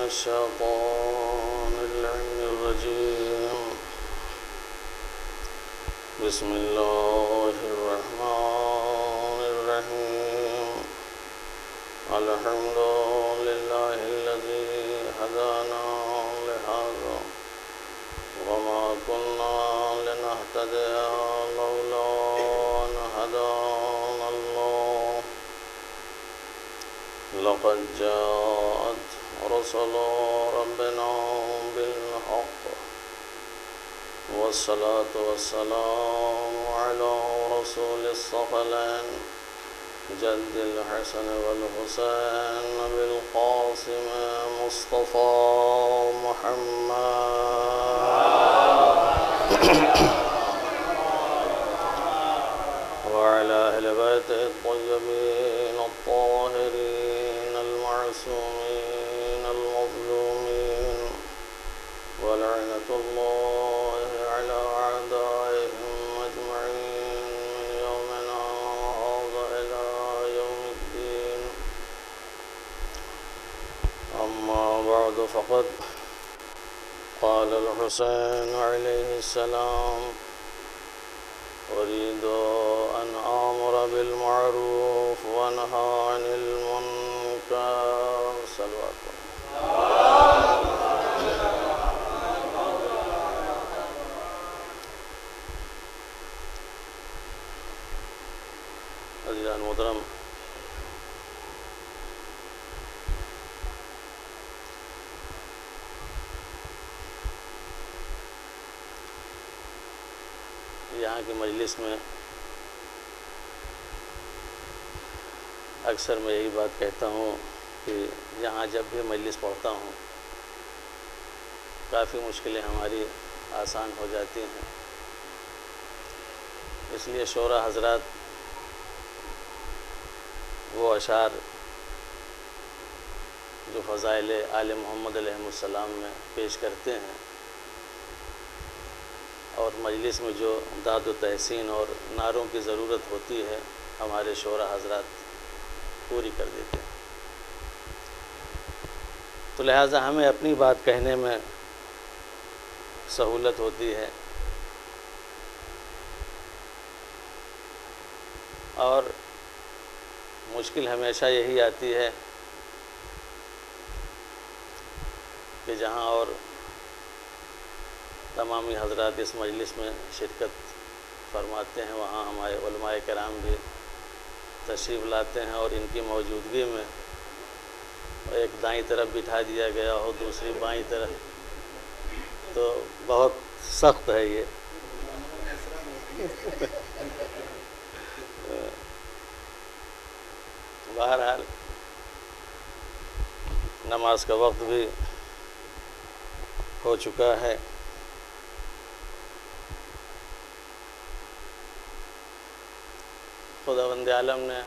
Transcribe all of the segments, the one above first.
الشيطان اللعين الرجيم بسم الله الرحمن الرحيم الحمد لله الذي هدانا لهذا وما كنا لنهتدي لولا أن هدانا الله لقد جاءت رسل ربنا بالحق والصلاة والسلام على رسول الثقلين جد الحسن والحسين بالقاسم مصطفى محمد وعلى أهل بيته الطيبين الطاهرين المعصومين المظلومين ولعنة الله على أعدائهم أجمعين من يومنا هذا إلى يوم الدين أما بعد فقد قال الحسين عليه السلام أريد أن آمر بالمعروف وأنهى عن المنكر صلوات عزیزان محترم، یہاں کی مجلس میں اکثر میں یہی بات کہتا ہوں کہ یہاں جب بھی مجلس پڑھتا ہوں کافی مشکلیں ہماری آسان ہو جاتی ہیں، اس لیے شعراء حضرات وہ اشعار جو فضائل آل محمد علیہ السلام میں پیش کرتے ہیں اور مجلس میں جو داد و تحسین اور نعروں کی ضرورت ہوتی ہے ہمارے شعراء حضرات پوری کر دیتے ہیں، تو لہٰذا ہمیں اپنی بات کہنے میں سہولت ہوتی ہے اور مشکل ہمیشہ یہی آتی ہے کہ جہاں اور تمامی حضرات اس مجلس میں شرکت فرماتے ہیں وہاں ہمارے علماء کرام بھی تشریف لاتے ہیں اور ان کی موجودگی میں ایک دائیں طرف بٹھا دیا گیا ہو دوسری بائیں طرف، تو بہت سخت ہے یہ۔ بہرحال نماز کا وقت بھی ہو چکا ہے، خداوند عالم نے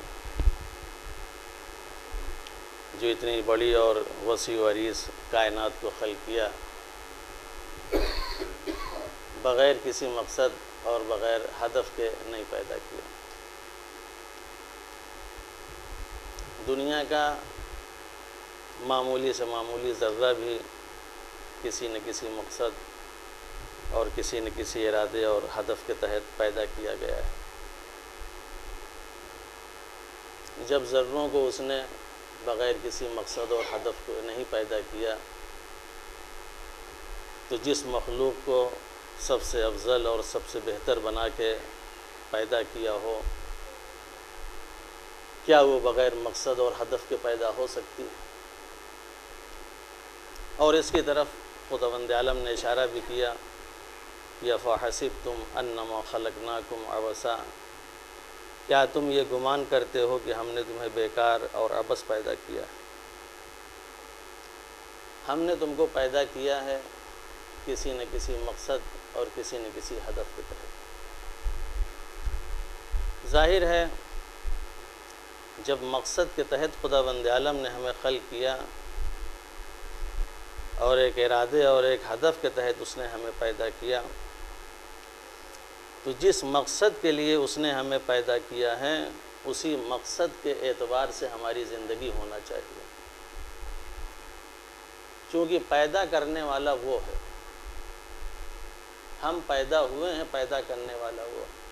جو اتنی بڑی اور وسیع و عریض کائنات کو خلق کیا بغیر کسی مقصد اور بغیر ہدف کے نہیں پیدا کیا۔ دنیا کا معمولی سے معمولی ذرہ بھی کسی نہ کسی مقصد اور کسی نہ کسی ارادے اور ہدف کے تحت پیدا کیا گیا ہے۔ جب ذروں کو اس نے بغیر کسی مقصد اور ہدف کو نہیں پیدا کیا تو جس مخلوق کو سب سے افضل اور سب سے بہتر بنا کے پیدا کیا ہو کیا وہ بغیر مقصد اور ہدف کے پیدا ہو سکتی ہے؟ اور اس کی طرف خداوند عالم نے اشارہ بھی کیا یا فَحَسِبْتُمْ أَنَّمَا خَلَقْنَاكُمْ عَبَثًا، کیا تم یہ گمان کرتے ہو کہ ہم نے تمہیں بیکار اور عبث پیدا کیا ہے؟ ہم نے تم کو پیدا کیا ہے کسی نہ کسی مقصد اور کسی نہ کسی ہدف کے تحت۔ ظاہر ہے جب مقصد کے تحت خداوند عالم نے ہمیں خلق کیا اور ایک ارادے اور ایک ہدف کے تحت اس نے ہمیں پیدا کیا تو جس مقصد کے لیے اس نے ہمیں پیدا کیا ہے اسی مقصد کے اعتبار سے ہماری زندگی ہونا چاہیے۔ چونکہ پیدا کرنے والا وہ ہے، ہم پیدا ہوئے ہیں، پیدا کرنے والا وہ ہے۔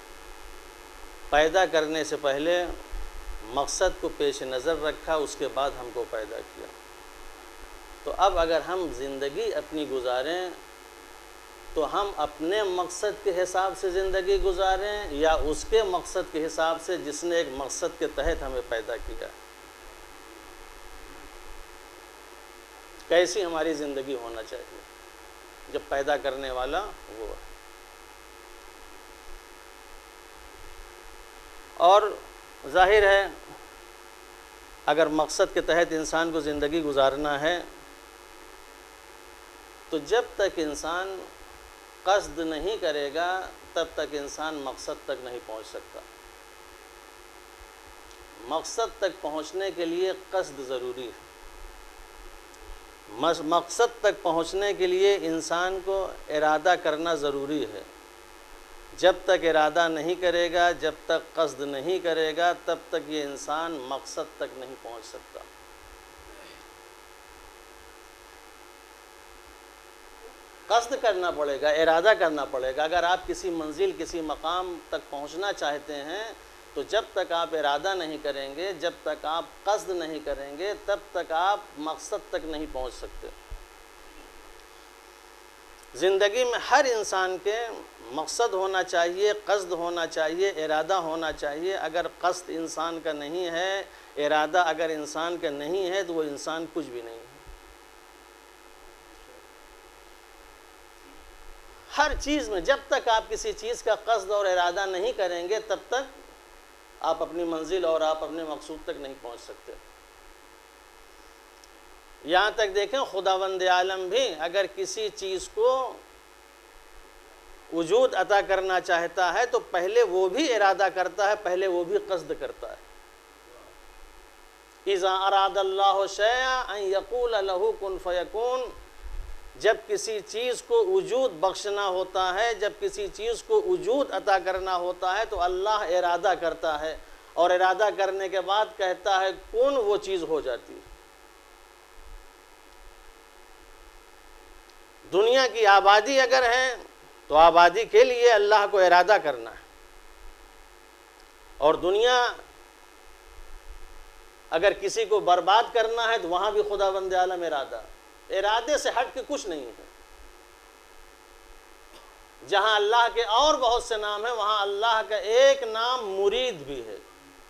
پیدا کرنے سے پہلے مقصد کو پیش نظر رکھا، اس کے بعد ہم کو پیدا کیا۔ تو اب اگر ہم زندگی اپنی گزاریں تو ہم اپنے مقصد کے حساب سے زندگی گزاریں یا اس کے مقصد کے حساب سے جس نے ایک مقصد کے تحت ہمیں پیدا کیا؟ کیسی ہماری زندگی ہونا چاہیے جب پیدا کرنے والا وہ ہے؟ اور ظاہر ہے اگر مقصد کے تحت انسان کو زندگی گزارنا ہے تو جب تک انسان قصد نہیں کرے گا تب تک انسان مقصد تک نہیں پہنچ سکتا۔ مقصد تک پہنچنے کے لیے قصد ضروری ہے۔ مقصد تک پہنچنے کے لیے انسان کو ارادہ کرنا ضروری ہے۔ جب تک ارادہ نہیں کرے گا، جب تک قصد نہیں کرے گا، تب تک یہ انسان مقصد تک نہیں پہنچ سکتا۔ قصد کرنا پڑے گا، ارادہ کرنا پڑے گا۔ اگر آپ کسی منزل، کسی مقام تک پہنچنا چاہتے ہیں تو جب تک آپ ارادہ نہیں کریں گے، جب تک آپ قصد نہیں کریں گے، تب تک آپ مقصد تک نہیں پہنچ سکتے۔ زندگی میں ہر انسان کے مقصد ہونا چاہیے، قصد ہونا چاہیے، ارادہ ہونا چاہیے۔ اگر قصد انسان کا نہیں ہے، ارادہ اگر انسان کا نہیں ہے تو وہ انسان کچھ بھی نہیں ہے۔ ہر چیز میں جب تک آپ کسی چیز کا قصد اور ارادہ نہیں کریں گے تب تک آپ اپنی منزل اور آپ اپنے مقصود تک نہیں پہنچ سکتے۔ یہاں تک دیکھیں خداوند عالم بھی اگر کسی چیز کو وجود عطا کرنا چاہتا ہے تو پہلے وہ بھی ارادہ کرتا ہے، پہلے وہ بھی قصد کرتا ہے۔ اذا اراد اللہ شیئا ان یقول لہ کن فیکون، جب کسی چیز کو وجود بخشنا ہوتا ہے، جب کسی چیز کو وجود عطا کرنا ہوتا ہے تو اللہ ارادہ کرتا ہے، اور ارادہ کرنے کے بعد کہتا ہے کن، وہ چیز ہو جاتی ہے۔ دنیا کی آبادی اگر ہے تو آبادی کے لیے اللہ کو ارادہ کرنا ہے، اور دنیا اگر کسی کو برباد کرنا ہے تو وہاں بھی خداوند عالم ارادے سے ہٹ کے کچھ نہیں ہے۔ جہاں اللہ کے اور بہت سے نام ہیں وہاں اللہ کا ایک نام مرید بھی ہے۔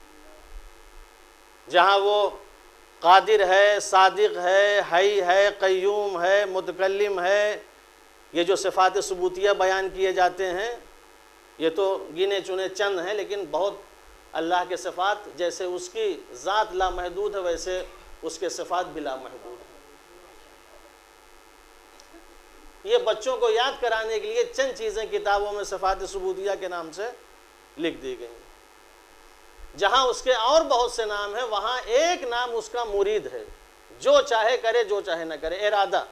جہاں وہ قادر ہے، صادق ہے، حی ہے، قیوم ہے، متکلم ہے، یہ جو صفات ثبوتیہ بیان کیے جاتے ہیں یہ تو گنے چنے چند ہیں، لیکن بہت اللہ کے صفات، جیسے اس کی ذات لامحدود ہے ویسے اس کے صفات بھی لامحدود ہیں۔ یہ بچوں کو یاد کرانے کے لیے چند چیزیں کتابوں میں صفات ثبوتیہ کے نام سے لکھ دی گئی۔ جہاں اس کے اور بہت سے نام ہیں وہاں ایک نام اس کا مرید ہے، جو چاہے کرے، جو چاہے نہ کرے، ارادہ۔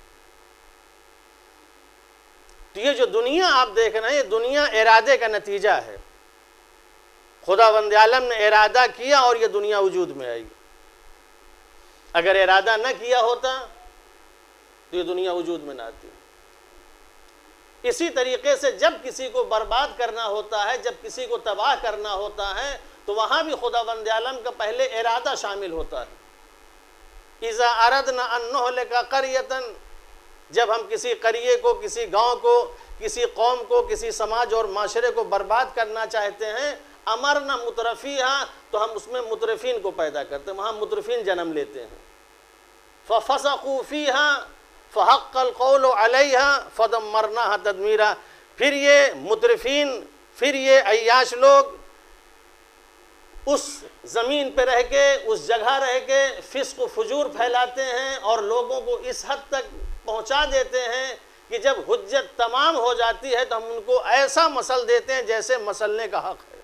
تو یہ جو دنیا آپ دیکھ رہے ہیں یہ دنیا ارادے کا نتیجہ ہے۔ خداوند عالم نے ارادہ کیا اور یہ دنیا وجود میں آئی۔ اگر ارادہ نہ کیا ہوتا تو یہ دنیا وجود میں نہ آتی۔ اسی طریقے سے جب کسی کو برباد کرنا ہوتا ہے، جب کسی کو تباہ کرنا ہوتا ہے تو وہاں بھی خداوند عالم کا پہلے ارادہ شامل ہوتا ہے۔ اذا اردنا ان نہلک قریۃ، جب ہم کسی قریے کو، کسی گاؤں کو، کسی قوم کو، کسی سماج اور معاشرے کو برباد کرنا چاہتے ہیں، امرنا مترفیہا، تو ہم اس میں مترفین کو پیدا کرتے ہیں، وہاں مترفین جنم لیتے ہیں۔ ففسقوا فیہا فحق القول علیہا فدمرناہا تدمیرا، پھر یہ مترفین، پھر یہ عیاش لوگ اس زمین پہ رہ کے، اس جگہ رہ کے فسق و فجور پھیلاتے ہیں اور لوگوں کو اس حد تک پہنچا دیتے ہیں کہ جب حجت تمام ہو جاتی ہے تو ہم ان کو ایسا مسل دیتے ہیں جیسے مسلنے کا حق ہے،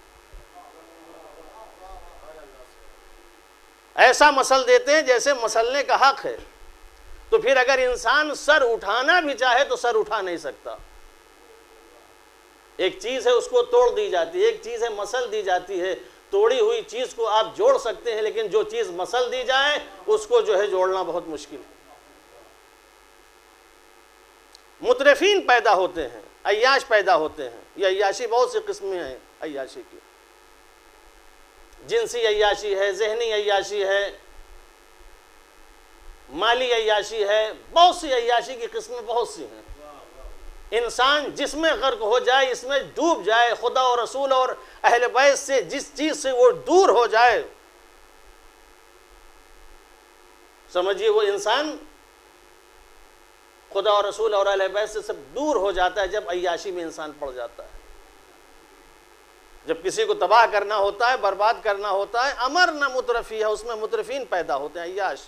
ایسا مسل دیتے ہیں جیسے مسلنے کا حق ہے۔ تو پھر اگر انسان سر اٹھانا بھی چاہے تو سر اٹھا نہیں سکتا۔ ایک چیز ہے اس کو توڑ دی جاتی ہے، ایک چیز ہے مسل دی جاتی ہے۔ توڑی ہوئی چیز کو آپ جوڑ سکتے ہیں لیکن جو چیز مسل دی جائے اس کو جو ہے جوڑنا بہت مشکل ہے۔ مترفین پیدا ہوتے ہیں، عیاش پیدا ہوتے ہیں۔ یہ عیاشی بہت سی قسمیں ہیں عیاشی کی، جنسی عیاشی ہے، ذہنی عیاشی ہے، مالی عیاشی ہے، بہت سی عیاشی کی قسمیں بہت سی ہیں۔ انسان جس میں غرق ہو جائے، اس میں ڈوب جائے، خدا اور رسول اور اہل بیت سے جس چیز سے وہ دور ہو جائے، سمجھیے وہ انسان خدا اور رسول اور اہل بیت سے سب دور ہو جاتا ہے جب عیاشی میں انسان پڑ جاتا ہے۔ جب کسی کو تباہ کرنا ہوتا ہے، برباد کرنا ہوتا ہے، امر نہ مترفی ہے، اس میں مترفین پیدا ہوتے ہیں، عیاش۔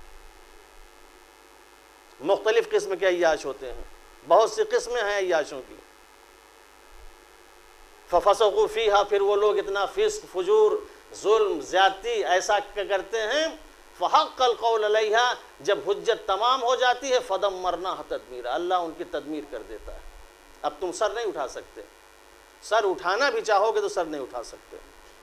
مختلف قسم کے عیاش ہوتے ہیں، بہت سی قسمیں ہیں عیاشوں کی۔ فَفَسَقُوا فِيهَا، پھر وہ لوگ اتنا فسق، فجور، ظلم، زیادتی ایسا کرتے ہیں، فَحَقَّ الْقَوْلَ عَلَيْهَا، جب حجت تمام ہو جاتی ہے، فَدَمَّرْنَاهَا تَدْمِيرًا، اللہ ان کی تدمیر کر دیتا ہے۔ اب تم سر نہیں اٹھا سکتے، سر اٹھانا بھی چاہو گے تو سر نہیں اٹھا سکتے۔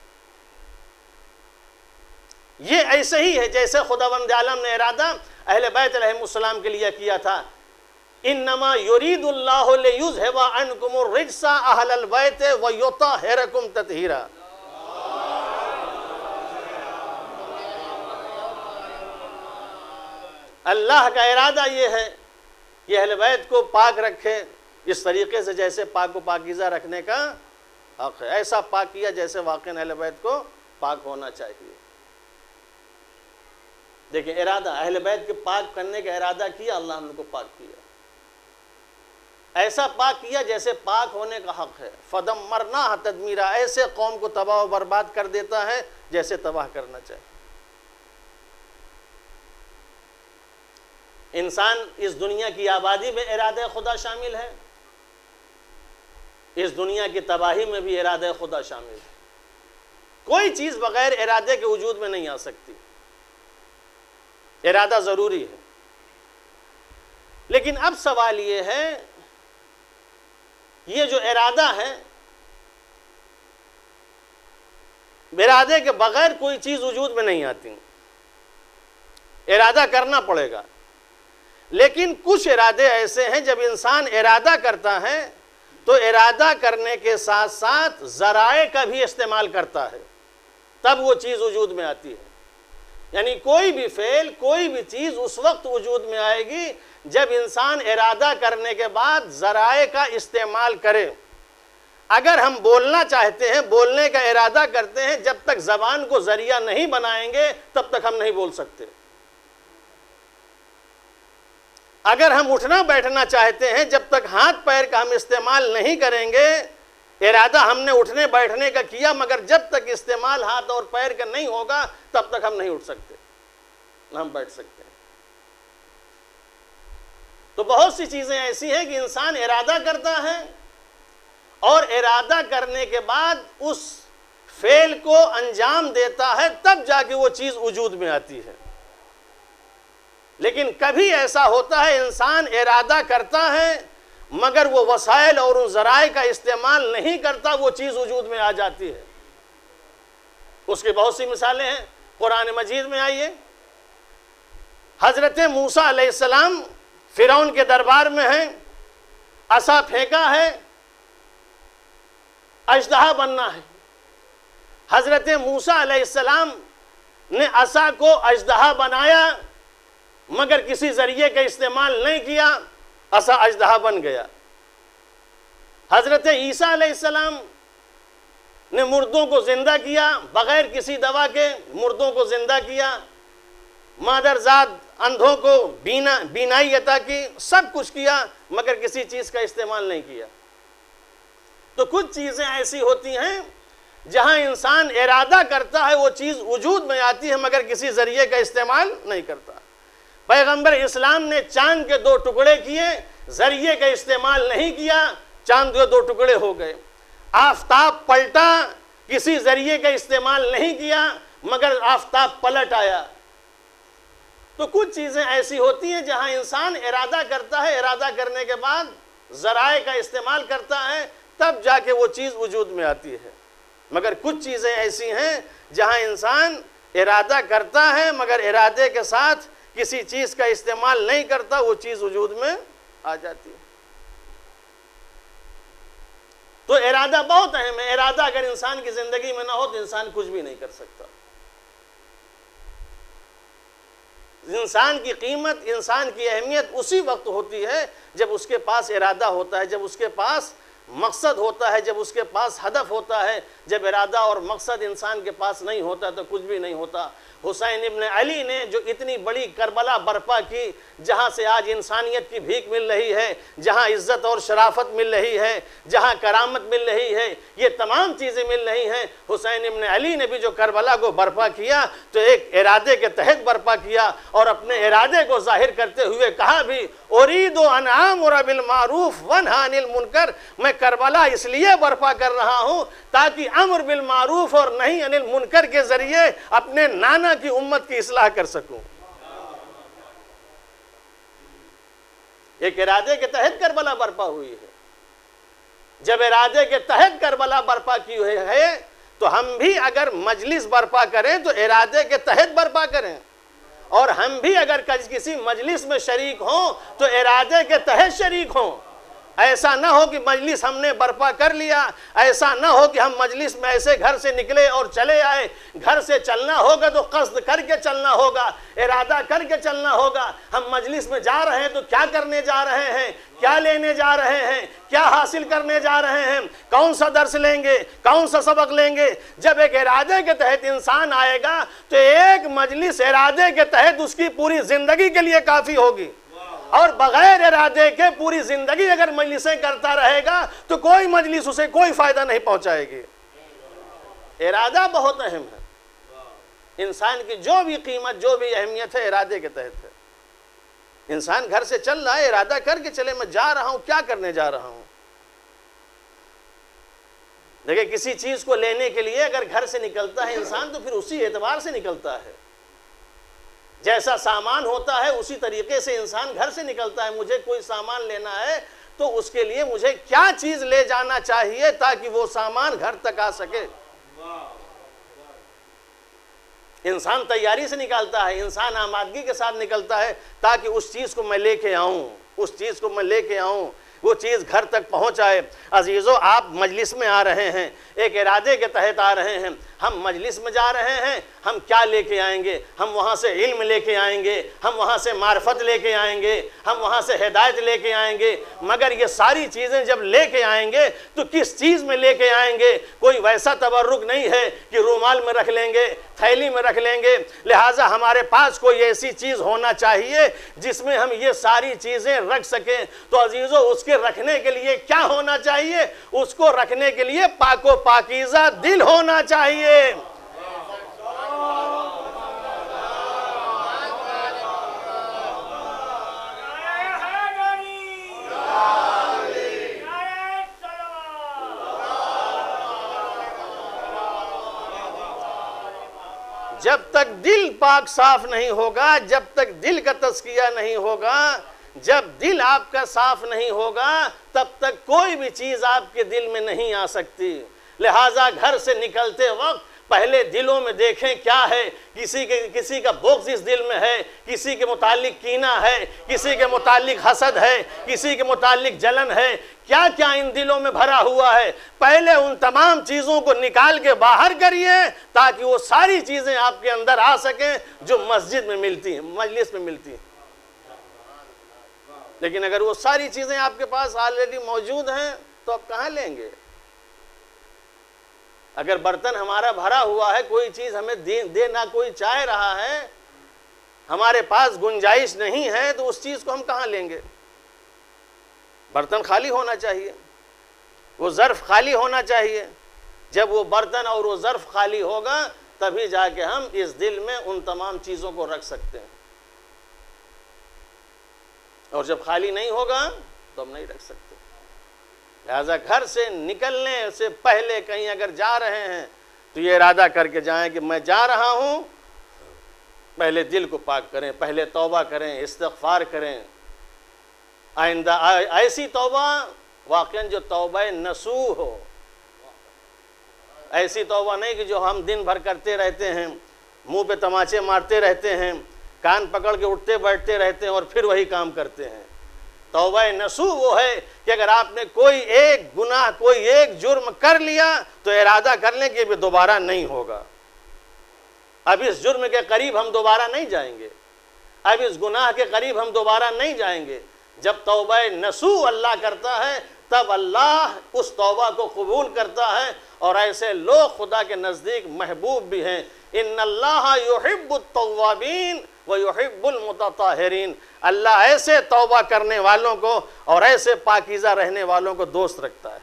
یہ ایسے ہی ہے جیسے خداوند عالم نے ارادہ اہل بیت علیہ السلام کے لیے کیا تھا، انما یرید اللہ لیذھب عنکم الرجس اہل البیت ویطہرکم تطہیرا۔ اللہ کا ارادہ یہ ہے کہ اہل بیت کو پاک رکھے اس طریقے سے جیسے پاک و پاکیزہ رکھنے کا حق ہے، ایسا پاک کیا جیسے واقعاً اہل بیت کو پاک ہونا چاہیے۔ دیکھیں ارادہ اہل بیت کے پاک کرنے کا ارادہ کیا، اللہ نے ان کو پاک کیا، ایسا پاک کیا جیسے پاک ہونے کا حق ہے۔ فَدَمَّرْنَاهَا تَدْمِيرًا، ایسے قوم کو تباہ و برباد کر دیتا ہے جیسے تباہ کرنا چاہیے۔ انسان اس دنیا کی آبادی میں ارادہ خدا شامل ہے، اس دنیا کی تباہی میں بھی ارادہ خدا شامل ہے۔ کوئی چیز بغیر ارادے کے وجود میں نہیں آ سکتی، ارادہ ضروری ہے۔ لیکن اب سوال یہ ہے، یہ جو ارادہ ہے، ارادے کے بغیر کوئی چیز وجود میں نہیں آتی، ارادہ کرنا پڑے گا۔ لیکن کچھ ارادے ایسے ہیں جب انسان ارادہ کرتا ہے تو ارادہ کرنے کے ساتھ ساتھ ذرائع کا بھی استعمال کرتا ہے، تب وہ چیز وجود میں آتی ہے۔ یعنی کوئی بھی فعل، کوئی بھی چیز اس وقت وجود میں آئے گی جب انسان ارادہ کرنے کے بعد ذرائع کا استعمال کرے۔ اگر ہم بولنا چاہتے ہیں، بولنے کا ارادہ کرتے ہیں، جب تک زبان کو ذریعہ نہیں بنائیں گے تب تک ہم نہیں بول سکتے۔ اگر ہم اٹھنا بیٹھنا چاہتے ہیں، جب تک ہاتھ پیر کا ہم استعمال نہیں کریں گے، ارادہ ہم نے اٹھنے بیٹھنے کا کیا مگر جب تک استعمال ہاتھ اور پیر کا نہیں ہوگا تب تک ہم نہیں اٹھ سکتے، نہ ہم بیٹھ سکتے ہیں۔ تو بہت سی چیزیں ایسی ہیں کہ انسان ارادہ کرتا ہے اور ارادہ کرنے کے بعد اس فعل کو انجام دیتا ہے، تب جا کے وہ چیز وجود میں آتی ہے۔ لیکن کبھی ایسا ہوتا ہے انسان ارادہ کرتا ہے مگر وہ وسائل اور ان ذرائع کا استعمال نہیں کرتا، وہ چیز وجود میں آ جاتی ہے۔ اس کی بہت سی مثالیں ہیں قرآن مجید میں۔ آئیے، حضرت موسیٰ علیہ السلام فرعون کے دربار میں ہیں، عصا پھینکا ہے، اژدہا بننا ہے۔ حضرت موسیٰ علیہ السلام نے عصا کو اژدہا بنایا مگر کسی ذریعے کا استعمال نہیں کیا، عصا اژدہا بن گیا۔ حضرت عیسیٰ علیہ السلام نے مردوں کو زندہ کیا، بغیر کسی دوا کے مردوں کو زندہ کیا، مادرزاد اندھوں کو بینائی عطا کی، سب کچھ کیا مگر کسی چیز کا استعمال نہیں کیا۔ تو کچھ چیزیں ایسی ہوتی ہیں جہاں انسان ارادہ کرتا ہے، وہ چیز وجود میں آتی ہے مگر کسی ذریعے کا استعمال نہیں کرتا۔ پیغمبر اسلام نے چاند کے 2 ٹکڑے کیے، ذریعے کا استعمال نہیں کیا، چاند کے 2 ٹکڑے ہو گئے۔ آفتاب پلٹا، کسی ذریعے کا استعمال نہیں کیا مگر آفتاب پلٹ آیا۔ تو کچھ چیزیں ایسی ہوتی ہیں جہاں انسان ارادہ کرتا ہے، ارادہ کرنے کے بعد ذرائع کا استعمال کرتا ہے، تب جا کے وہ چیز وجود میں آتی ہے۔ مگر کچھ چیزیں ایسی ہیں جہاں انسان ارادہ کرتا ہے مگر ارادے کے ساتھ کسی چیز کا استعمال نہیں کرتا، وہ چیز وجود میں آ جاتی ہے۔ تو ارادہ بہت اہم ہے. ارادہ اگر انسان کی زندگی میں نہ ہو تو انسان کچھ بھی نہیں کر سکتا. انسان کی قیمت، انسان کی اہمیت اسی وقت ہوتی ہے جب اس کے پاس ارادہ ہوتا ہے، جب اس کے پاس مقصد ہوتا ہے، جب اس کے پاس ہدف ہوتا ہے. جب ارادہ اور مقصد انسان کے پاس نہیں ہوتا تو کچھ بھی نہیں ہوتا. حسین ابن علی نے جو اتنی بڑی کربلا برپا کی، جہاں سے آج انسانیت کی بھیک مل رہی ہے، جہاں عزت اور شرافت مل رہی ہے، جہاں کرامت مل رہی ہے، یہ تمام چیزیں مل رہی ہیں. حسین ابن علی نے بھی جو کربلا کو برپا کیا تو ایک ارادے کے تحت برپا کیا، اور اپنے ارادے کو ظاہر کرتے ہوئے کہا بھی اُرِیدُ أَنْ آمُرَ بِالْمَعْرُوفِ وَأَنْهَىٰ عَنِ الْمُنْکَرِ. میں کربلا اس لیے برپا کر رہا ہوں تاکہ امر بالمعروف اور نہی عن المنکر کے ذریعے اپنے نانا کی امت کی اصلاح کر سکوں. ایک ارادے کے تحت کربلا برپا ہوئی ہے. جب ارادے کے تحت کربلا برپا کی ہوئی ہے تو ہم بھی اگر مجلس برپا کریں تو ارادے کے تحت برپا کریں، اور ہم بھی اگر کسی مجلس میں شریک ہوں تو ارادے کے تحت شریک ہوں. ایسا نہ ہو کہ مجلس ہم نے برپا کر لیا، ایسا نہ ہو کہ ہم مجلس میں ایسے گھر سے نکلے اور چلے آئے. گھر سے چلنا ہوگا تو قصد کر کے چلنا ہوگا، ارادہ کر کے چلنا ہوگا. ہم مجلس میں جا رہے ہیں تو کیا کرنے جا رہے ہیں، کیا لینے جا رہے ہیں، کیا حاصل کرنے جا رہے ہیں، کون سا درس لیں گے، کون سا سبق لیں گے. جب ایک ارادے کے تحت انسان آئے گا تو ایک مجلس ارادے کے تحت اس کی پوری زندگی کے لیے کافی ہوگی. اور بغیر ارادے کے پوری زندگی اگر مجلسیں کرتا رہے گا تو کوئی مجلس اسے کوئی فائدہ نہیں پہنچائے گی. ارادہ بہت اہم ہے. انسان کی جو بھی قیمت، جو بھی اہمیت ہے ارادے کے تحت ہے. انسان گھر سے چل رہا ہے، ارادہ کر کے چلے میں جا رہا ہوں، کیا کرنے جا رہا ہوں. دیکھیں کسی چیز کو لینے کے لیے اگر گھر سے نکلتا ہے انسان تو پھر اسی اعتبار سے نکلتا ہے. جیسا سامان ہوتا ہے اسی طریقے سے انسان گھر سے نکلتا ہے. مجھے کوئی سامان لینا ہے تو اس کے لیے مجھے کیا چیز لے جانا چاہیے تاکہ وہ سامان گھر تک آ سکے. انسان تیاری سے نکالتا ہے، انسان آمادگی کے ساتھ نکلتا ہے تاکہ اس چیز کو میں لے کے آؤں، اس چیز کو میں لے کے آؤں، وہ چیز گھر تک پہنچ آئے. عزیزو، آپ مجلس میں آ رہے ہیں، ایک ارادے کے تحت آ رہے ہیں. ہم مجلس میں جا رہے ہیں، ہم کیا لے کے آئیں گے؟ ہم وہاں سے علم لے کے آئیں گے، ہم وہاں سے معرفت لے کے آئیں گے، ہم وہاں سے ہدایت لے کے آئیں گے. مگر یہ ساری چیزیں جب لے کے آئیں گے تو کس چیز میں لے کے آئیں گے؟ کوئی ویسا تبرک نہیں ہے کہ رومال میں رکھ لیں گے، تھیلی میں رکھ لیں گے. لہٰذا ہمارے پاس کوئی ایسی چیز ہونا چاہیے جس میں ہم یہ ساری چیزیں رکھ سکیں. تو عزیزو، اس کے رکھنے کے لیے کیا ہونا چاہیے؟ اس کو رکھنے کے لیے پاک و پاکیزہ دل ہونا چاہیے. جب تک دل پاک صاف نہیں ہوگا، جب تک دل کا تزکیہ نہیں ہوگا، جب دل آپ کا صاف نہیں ہوگا تب تک کوئی بھی چیز آپ کے دل میں نہیں آ سکتی. لہٰذا گھر سے نکلتے وقت پہلے دلوں میں دیکھیں کیا ہے. کسی کا بغض اس دل میں ہے، کسی کے متعلق کینہ ہے، کسی کے متعلق حسد ہے، کسی کے متعلق جلن ہے. کیا کیا ان دلوں میں بھرا ہوا ہے. پہلے ان تمام چیزوں کو نکال کے باہر کریے تاکہ وہ ساری چیزیں آپ کے اندر آ سکیں جو مسجد میں ملتی ہیں، مجلس میں ملتی ہیں. لیکن اگر وہ ساری چیزیں آپ کے پاس آلریڈی موجود ہیں تو آپ کہاں لیں گے؟ اگر برتن ہمارا بھرا ہوا ہے، کوئی چیز ہمیں دے نہ کوئی چاہ رہا ہے، ہمارے پاس گنجائش نہیں ہے تو اس چیز کو ہم کہاں لیں گے؟ برتن خالی ہونا چاہیے، وہ ظرف خالی ہونا چاہیے. جب وہ برتن اور وہ ظرف خالی ہوگا تبھی جا کے ہم اس دل میں ان تمام چیزوں کو رکھ سکتے ہیں. اور جب خالی نہیں ہوگا تو ہم نہیں رکھ سکتے. لہذا گھر سے نکلنے سے پہلے کہیں اگر جا رہے ہیں تو یہ ارادہ کر کے جائیں کہ میں جا رہا ہوں. پہلے دل کو پاک کریں، پہلے توبہ کریں، استغفار کریں. آئندہ ایسی توبہ واقعاً جو توبہ نصوح ہو. ایسی توبہ نہیں کہ جو ہم دن بھر کرتے رہتے ہیں، منہ پہ تماچے مارتے رہتے ہیں، کان پکڑ کے اٹھتے بیٹھتے رہتے ہیں اور پھر وہی کام کرتے ہیں. توبہ نصوح وہ ہے کہ اگر آپ نے کوئی ایک گناہ کوئی ایک جرم کر لیا تو ارادہ کر لیں کہ دوبارہ نہیں ہوگا، اب اس جرم کے قریب ہم دوبارہ نہیں جائیں گے، اب اس گناہ کے قریب ہم دوبارہ نہیں جائیں گے۔ جب توبہ نصوح اللہ کرتا ہے تب اللہ اس توبہ کو قبول کرتا ہے، اور ایسے لوگ خدا کے نزدیک محبوب بھی ہیں۔ ان اللہ یحب التوابین ویحب المتطہرین، اللہ ایسے توبہ کرنے والوں کو اور ایسے پاکیزہ رہنے والوں کو دوست رکھتا ہے۔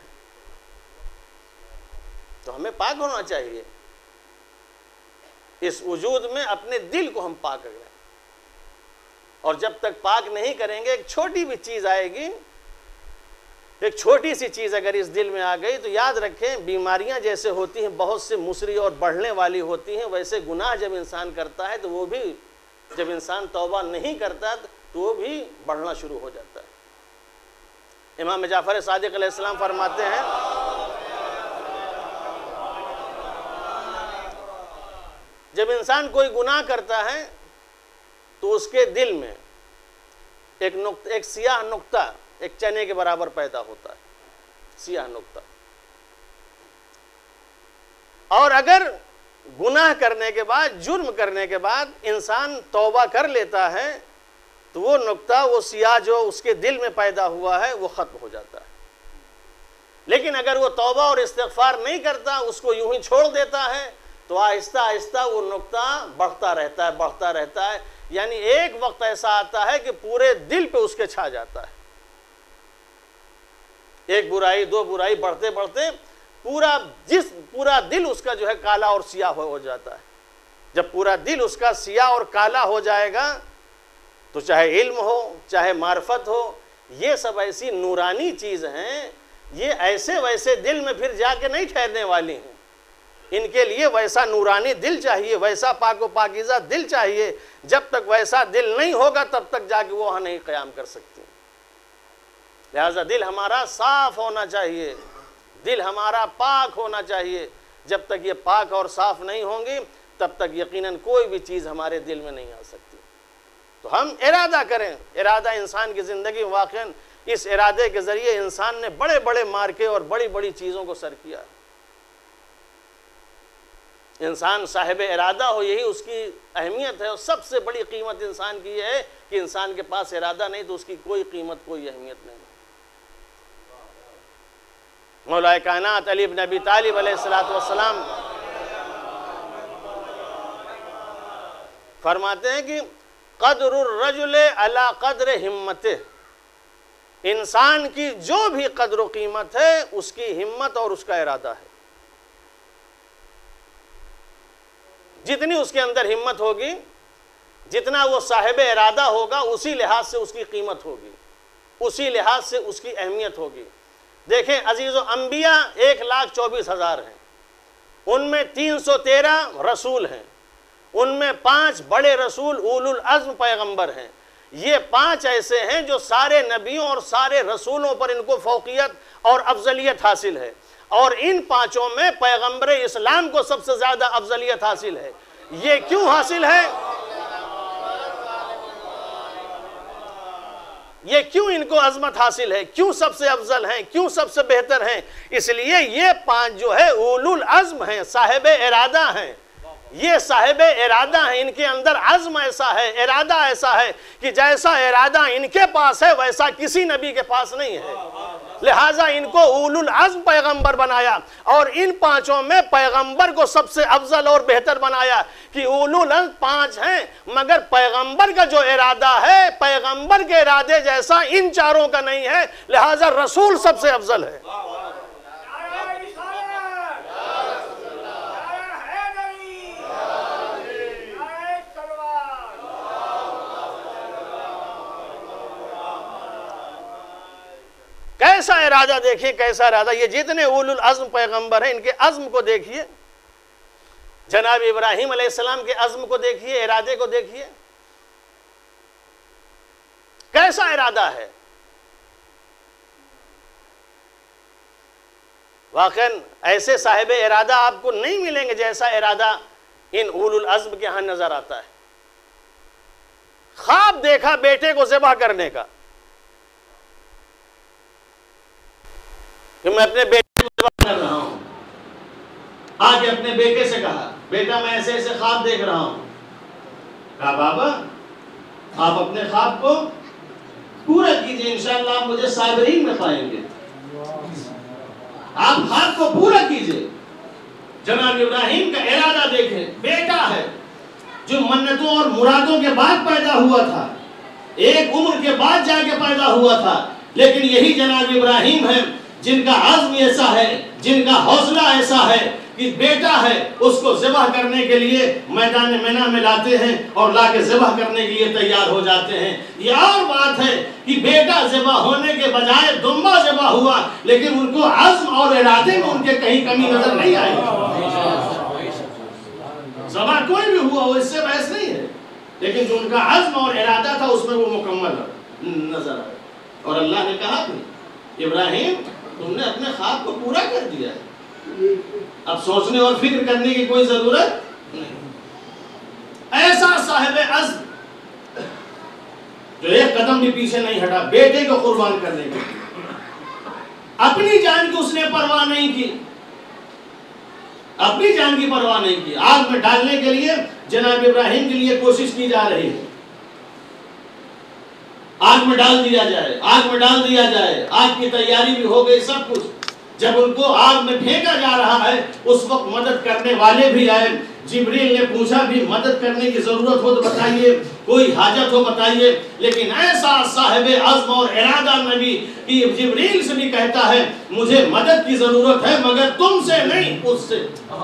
تو ہمیں پاک ہونا چاہیے، اس وجود میں اپنے دل کو ہم پاک کریں، اور جب تک پاک نہیں کریں گے ایک چھوٹی بھی چیز آئے گی، ایک چھوٹی سی چیز اگر اس دل میں آ گئی تو یاد رکھیں بیماریاں جیسے ہوتی ہیں بہت سے مسری اور بڑھنے والی ہوتی ہیں، ویسے گناہ جب انسان کرتا ہے تو وہ بھی، جب انسان توبہ نہیں کرتا تو وہ بھی بڑھنا شروع ہو جاتا ہے۔ امام جعفر صادق علیہ السلام فرماتے ہیں جب انسان کوئی گناہ کرتا ہے تو اس کے دل میں ایک سیاہ نقطہ ایک چنے کے برابر پیدا ہوتا ہے، سیاہ نقطہ، اور اگر گناہ کرنے کے بعد، جرم کرنے کے بعد انسان توبہ کر لیتا ہے تو وہ نقطہ، وہ سیاہ جو اس کے دل میں پیدا ہوا ہے وہ ختم ہو جاتا ہے۔ لیکن اگر وہ توبہ اور استغفار نہیں کرتا، اس کو یوں ہی چھوڑ دیتا ہے تو آہستہ آہستہ وہ نقطہ بڑھتا رہتا ہے، یعنی ایک وقت ایسا آتا ہے کہ پورے دل پہ اس کے چھا جاتا ہے، ایک برائی دو برائی بڑھتے بڑھتے پورا دل اس کا جو ہے کالا اور سیاہ ہو جاتا ہے۔ جب پورا دل اس کا سیاہ اور کالا ہو جائے گا تو چاہے علم ہو چاہے معرفت ہو، یہ سب ایسی نورانی چیز ہیں، یہ ایسے ویسے دل میں پھر جا کے نہیں ٹھہرنے والی ہیں، ان کے لیے ویسا نورانی دل چاہیے، ویسا پاک و پاکیزہ دل چاہیے۔ جب تک ویسا دل نہیں ہوگا تب تک جا کے وہ وہاں نہیں قیام کر سکتی۔ لہذا دل ہمارا صاف ہونا چاہیے، دل ہمارا پاک ہونا چاہیے۔ جب تک یہ پاک اور صاف نہیں ہوں گی تب تک یقیناً کوئی بھی چیز ہمارے دل میں نہیں آ سکتی۔ تو ہم ارادہ کریں، ارادہ انسان کی زندگی میں واقعاً اس ارادے کے ذریعے انسان نے بڑے بڑے مارکے اور بڑی بڑی چیزوں کو سر کیا۔ انسان صاحب ارادہ ہو، یہی اس کی اہمیت ہے، اور سب سے بڑی قیمت انسان کی یہ ہے کہ انسان کے پاس ارادہ نہیں تو اس کی کوئی قیمت کوئی اہمیت نہیں۔ مولا کائنات علی بن ابی طالب علیہ السلام فرماتے ہیں کہ قدر الرجل علی قدر ہمتہ، انسان کی جو بھی قدر و قیمت ہے اس کی ہمت اور اس کا ارادہ ہے۔ جتنی اس کے اندر ہمت ہوگی، جتنا وہ صاحب ارادہ ہوگا، اسی لحاظ سے اس کی قیمت ہوگی، اسی لحاظ سے اس کی اہمیت ہوگی۔ دیکھیں عزیزو، انبیاء 1,24,000 ہیں، ان میں 313 رسول ہیں، ان میں 5 بڑے رسول اولو العزم پیغمبر ہیں۔ یہ 5 ایسے ہیں جو سارے نبیوں اور سارے رسولوں پر ان کو فوقیت اور افضلیت حاصل ہے، اور ان 5 میں پیغمبر اسلام کو سب سے زیادہ افضلیت حاصل ہے۔ یہ کیوں حاصل ہے؟ یہ کیوں ان کو عظمت حاصل ہے؟ کیوں سب سے افضل ہیں؟ کیوں سب سے بہتر ہیں؟ اس لیے یہ 5 جو ہے اولو العزم ہیں، صاحب ارادہ ہیں، یہ صاحب ارادہ ہیں، ان کے اندر عزم ایسا ہے، ارادہ ایسا ہے کہ جیسا ارادہ ان کے پاس ہے ویسا کسی نبی کے پاس نہیں ہے۔ لہٰذا ان کو اولو العزم پیغمبر بنایا، اور ان 5 میں پیغمبر کو سب سے افضل اور بہتر بنایا کہ اولو العزم 5 ہیں، مگر پیغمبر کا جو ارادہ ہے پیغمبر کے ارادے جیسا ان 4 کا نہیں ہے، لہٰذا رسول سب سے افضل ہے۔ کیسا ارادہ دیکھیے، کیسا ارادہ! یہ جتنے اولو العزم پیغمبر ہیں ان کے عزم کو دیکھیے، جناب ابراہیم علیہ السلام کے عزم کو دیکھیے، ارادے کو دیکھیے، کیسا ارادہ ہے! واقعاً ایسے صاحب ارادہ آپ کو نہیں ملیں گے جیسا ارادہ ان اولو العزم کے ہاں نظر آتا ہے۔ خواب دیکھا بیٹے کو ذبح کرنے کا، کہ میں اپنے بیٹے کو ذبح کر رہا ہوں. آ کے اپنے بیٹے سے کہا بیٹا میں ایسے ایسے خواب دیکھ رہا ہوں. کہا بابا آپ اپنے خواب کو پورا کیجئے انشاءاللہ آپ مجھے صابرین میں پائیں گے. آپ خواب کو پورا کیجئے. جناب ابراہیم کا ارادہ دیکھیں, بیٹا ہے جو منتوں اور مرادوں کے بعد پیدا ہوا تھا, ایک عمر کے بعد جا کے پیدا ہوا تھا, لیکن یہی جناب ابراہیم ہے جن کا عزم ایسا ہے, جن کا حوصلہ ایسا ہے کہ بیٹا ہے اس کو ذبح کرنے کے لیے میدان مینا میں لاتے ہیں اور لا کے ذبح کرنے کے لیے تیار ہو جاتے ہیں. یہ اور بات ہے کہ بیٹا ذبح ہونے کے بجائے دمبا ذبح ہوا, لیکن ان کو عزم اور ارادے میں ان کے کہیں کمی نظر نہیں آئی. ذبح کوئی بھی ہوا ہو اس سے بحث نہیں ہے, لیکن جو ان کا عزم اور ارادہ تھا اس میں وہ مکمل نظر آئے. اور اللہ نے کہا کہ ابراہیم تم نے اپنے خواب کو پورا کر دیا ہے, اب سوچنے اور فکر کرنے کی کوئی ضرورت نہیں. ایسا صاحب عزم جو ایک قدم بھی پیچھے نہیں ہٹا بیٹے کو قربان کرنے کے لیے. اپنی جان کی اس نے پرواہ نہیں کی, اپنی جان کی پرواہ نہیں کی. آگ میں ڈالنے کے لیے جناب ابراہیم کے لیے کوشش کی جا رہی ہے, آگ میں ڈال دیا جائے, آگ میں ڈال دیا جائے. آگ کی تیاری بھی ہو گئی سب کچھ. جب ان کو آگ میں پھینکا جا رہا ہے اس وقت مدد کرنے والے بھی آئے. جبریل نے پوچھا بھی مدد کرنے کی ضرورت ہو تو بتائیے, کوئی حاجت ہو بتائیے. لیکن ایسا صاحب عزم اور ارادہ نبی کہ جبریل سے بھی کہتا ہے مجھے مدد کی ضرورت ہے مگر تم سے نہیں, اس سے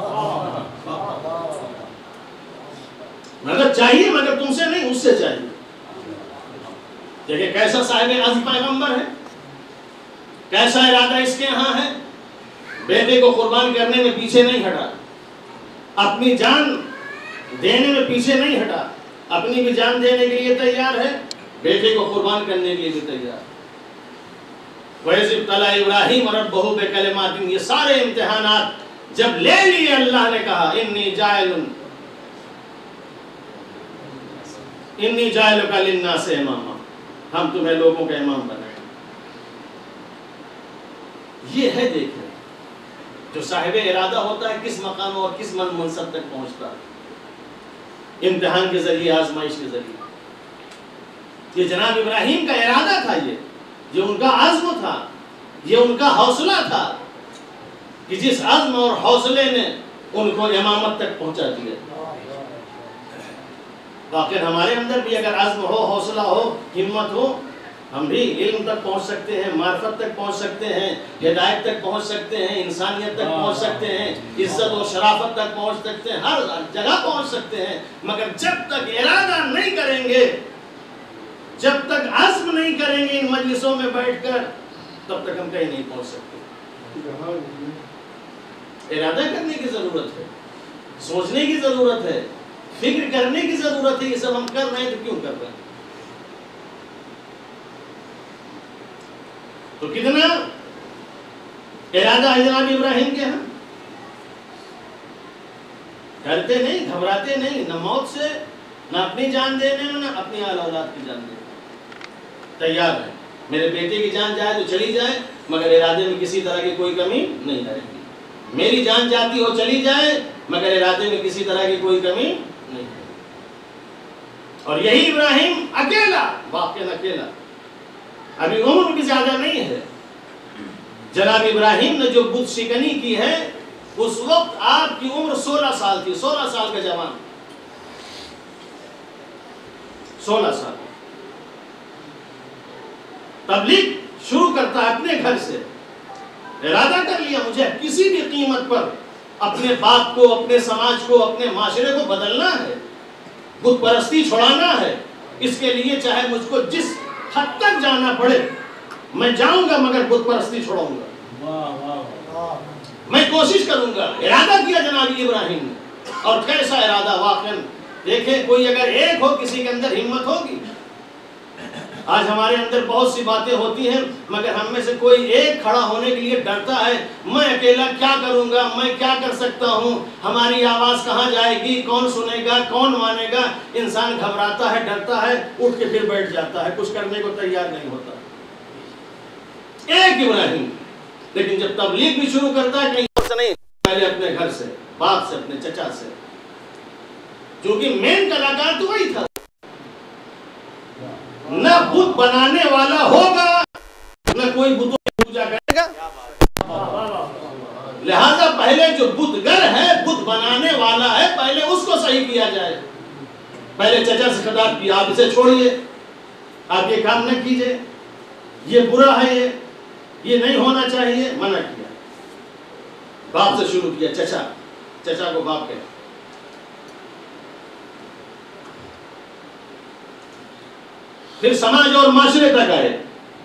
مدد چاہیے مگر تم سے نہیں, اس سے چاہیے. دیکھیں کیسا صاحب عزم پیغمبر ہے, کیسا ارادہ اس کے یہاں ہے. بیٹے کو قربان کرنے میں پیچھے نہیں ہٹا, اپنی جان دینے میں پیچھے نہیں ہٹا, اپنی بھی جان دینے کے لیے تیار ہے, بیٹے کو قربان کرنے کے لیے بھی تیار. وَإِذِ ابْتَلَىٰ إِبْرَاهِيمَ رَبَّهُ بِكَلِمَاتٍ, یہ سارے امتحانات جب لے لیے اللہ نے کہا انی جاعلک للناس اماما, ہم تمہیں لوگوں کا امام بنائیں. یہ ہے دیکھیں جو صاحب ارادہ ہوتا ہے کس مقام اور کس منصب تک پہنچتا ہے, امتحان کے ذریعے, آزمائش کے ذریعے. یہ جناب ابراہیم کا ارادہ تھا, یہ ان کا عزم تھا, یہ ان کا حوصلہ تھا کہ جس عزم اور حوصلے نے ان کو امامت تک پہنچا دیا. واقعی ہمارے اندر بھی اگر عزم ہو, حوصلہ ہو, ہمت ہو, ہم بھی علم تک پہنچ سکتے ہیں, معرفت تک پہنچ سکتے ہیں, ہدایت تک پہنچ سکتے ہیں, انسانیت تک پہنچ سکتے ہیں, عزت و شرافت تک پہنچ سکتے ہیں, ہر جگہ پہنچ سکتے ہیں. مگر جب تک ارادہ نہیں کریں گے, جب تک عزم نہیں کریں گے ان مجلسوں میں بیٹھ کر, تب تک ہم کہیں نہیں پہنچ سکتے. ارادہ کرنے کی ضرورت ہے, سوچنے کی ضرورت ہے, فکر کرنے کی ضرورت ہے. یہ سب ہم کر رہے ہیں تو کیوں کر رہے ہیں؟ تو کتنا ارادہ ہے جناب ابراہیم کے ہاں, ڈرتے نہیں, گھبراتے نہیں, نہ موت سے, نہ اپنی جان دینے میں, نہ اپنی آل اولاد کی جان دینے میں. تیار ہے میرے بیٹے کی جان جائے تو چلی جائے مگر ارادے میں کسی طرح کی کوئی کمی نہیں رہے گی. میری جان جاتی ہو چلی جائے مگر ارادے میں کسی طرح کی کوئی کمی نہیں ہے. اور یہی ابراہیم اکیلا, واقعی اکیلا, ابھی عمر بھی زیادہ نہیں ہے. جناب ابراہیم نے جو بت شکنی کی ہے اس وقت آپ کی عمر 16 سال تھی, 16 سال کا جوان, 16 سال. تبلیغ شروع کرتا اپنے گھر سے, ارادہ کر لیا مجھے کسی بھی قیمت پر اپنے باپ کو, اپنے سماج کو, اپنے معاشرے کو بدلنا ہے, بت پرستی چھڑانا ہے. اس کے لیے چاہے مجھ کو جس حد تک جانا پڑے میں جاؤں گا مگر بت پرستی چھوڑوں گا, میں کوشش کروں گا. ارادہ کیا جناب ابراہیم نے, اور کیسا ارادہ. واقعا دیکھیں کوئی اگر ایک ہو کسی کے اندر ہمت ہوگی. آج ہمارے اندر بہت سی باتیں ہوتی ہیں مگر ہم میں سے کوئی ایک کھڑا ہونے کے لیے ڈرتا ہے, میں اکیلا کیا کروں گا, میں کیا کر سکتا ہوں, ہماری آواز کہاں جائے گی, کون سنے گا, کون مانے گا. انسان گھبراتا ہے, ڈرتا ہے, اٹھ کے پھر بیٹھ جاتا ہے, کچھ کرنے کو تیار نہیں ہوتا. ایک ابراہیم لیکن جب تبلیغ بھی شروع کرتا ہے کہیں اور سے نہیں، پہلے اپنے گھر سے، باپ سے، اپنے چچا سے، کیونکہ مین کلاکار تو وہی تھا. نہ بت بنانے والا ہوگا نہ کوئی بتوں کی پوجا کرے گا. لہذا پہلے جو بت گر ہے، بت بنانے والا ہے، پہلے اس کو صحیح کیا جائے. پہلے چچا سے خطاب کیا، آپ اسے چھوڑیے، آپ یہ کام نہ کیجئے، یہ برا ہے، یہ نہیں ہونا چاہیے، منع کیا. باپ سے شروع کیا، چچا کو باپ کہتے. پھر سماج اور معاشرے تک آئے،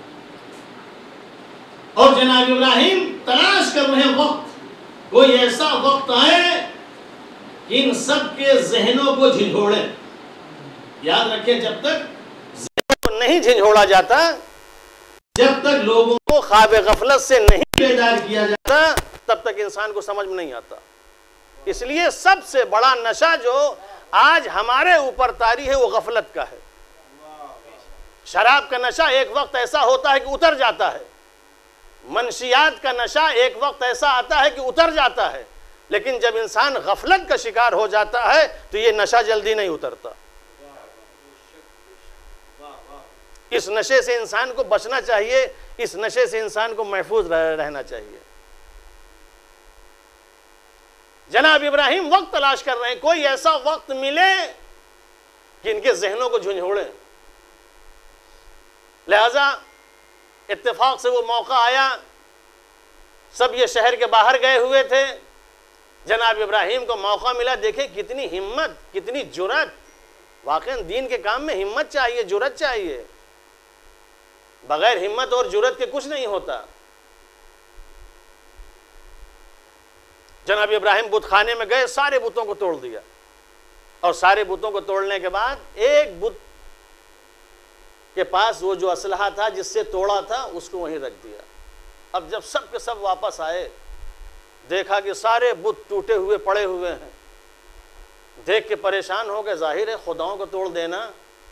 اور جناب ابراہیم تلاش کر رہے وقت، کوئی ایسا وقت آئے کہ ان سب کے ذہنوں کو جھنجھوڑے. یاد رکھیں، جب تک ذہن کو نہیں جھنجھوڑا جاتا، جب تک لوگوں کو خواب غفلت سے نہیں بیدار کیا جاتا، تب تک انسان کو سمجھ میں نہیں آتا. اس لیے سب سے بڑا نشہ جو آج ہمارے اوپر طاری ہے وہ غفلت کا ہے. شراب کا نشہ ایک وقت ایسا ہوتا ہے کہ اتر جاتا ہے، منشیات کا نشہ ایک وقت ایسا آتا ہے کہ اتر جاتا ہے، لیکن جب انسان غفلت کا شکار ہو جاتا ہے تو یہ نشہ جلدی نہیں اترتا. اس نشے سے انسان کو بچنا چاہیے، اس نشے سے انسان کو محفوظ رہنا چاہیے. جناب ابراہیم وقت تلاش کر رہے ہیں، کوئی ایسا وقت ملے کہ ان کے ذہنوں کو جھنجھوڑے. لہذا اتفاق سے وہ موقع آیا، سب یہ شہر کے باہر گئے ہوئے تھے، جناب ابراہیم کو موقع ملا. دیکھیں کتنی ہمت، کتنی جرات. واقعاً دین کے کام میں ہمت چاہیے، جرات چاہیے. بغیر ہمت اور جرات کے کچھ نہیں ہوتا. جناب ابراہیم بت خانے میں گئے، سارے بتوں کو توڑ دیا، اور سارے بتوں کو توڑنے کے بعد ایک بت کے پاس وہ جو اسلحہ تھا جس سے توڑا تھا اس کو وہیں رکھ دیا. اب جب سب کے سب واپس آئے، دیکھا کہ سارے بت ٹوٹے ہوئے پڑے ہوئے ہیں. دیکھ کے پریشان ہو گئے. ظاہر ہے خداؤں کو توڑ دینا،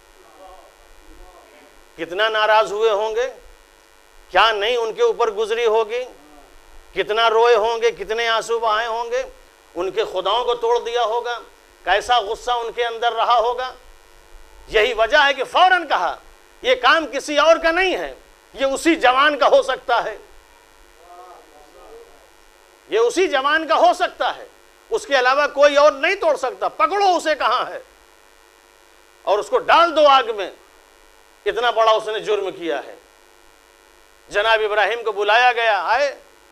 کتنا ناراض ہوئے ہوں گے، کیا نہیں ان کے اوپر گزری ہوگی، کتنا روئے ہوں گے، کتنے آنسو بہائے ہوں گے. ان کے خداؤں کو توڑ دیا ہوگا، کیسا غصہ ان کے اندر رہا ہوگا. یہی وجہ ہے کہ فوراً کہا یہ کام کسی اور کا نہیں ہے، یہ اسی جوان کا ہو سکتا ہے، یہ اسی جوان کا ہو سکتا ہے، اس کے علاوہ کوئی اور نہیں توڑ سکتا. پکڑو اسے کہاں ہے اور اس کو ڈال دو آگ میں. اتنا بڑا اس نے جرم کیا ہے. جناب ابراہیم کو بلایا گیا، آئے،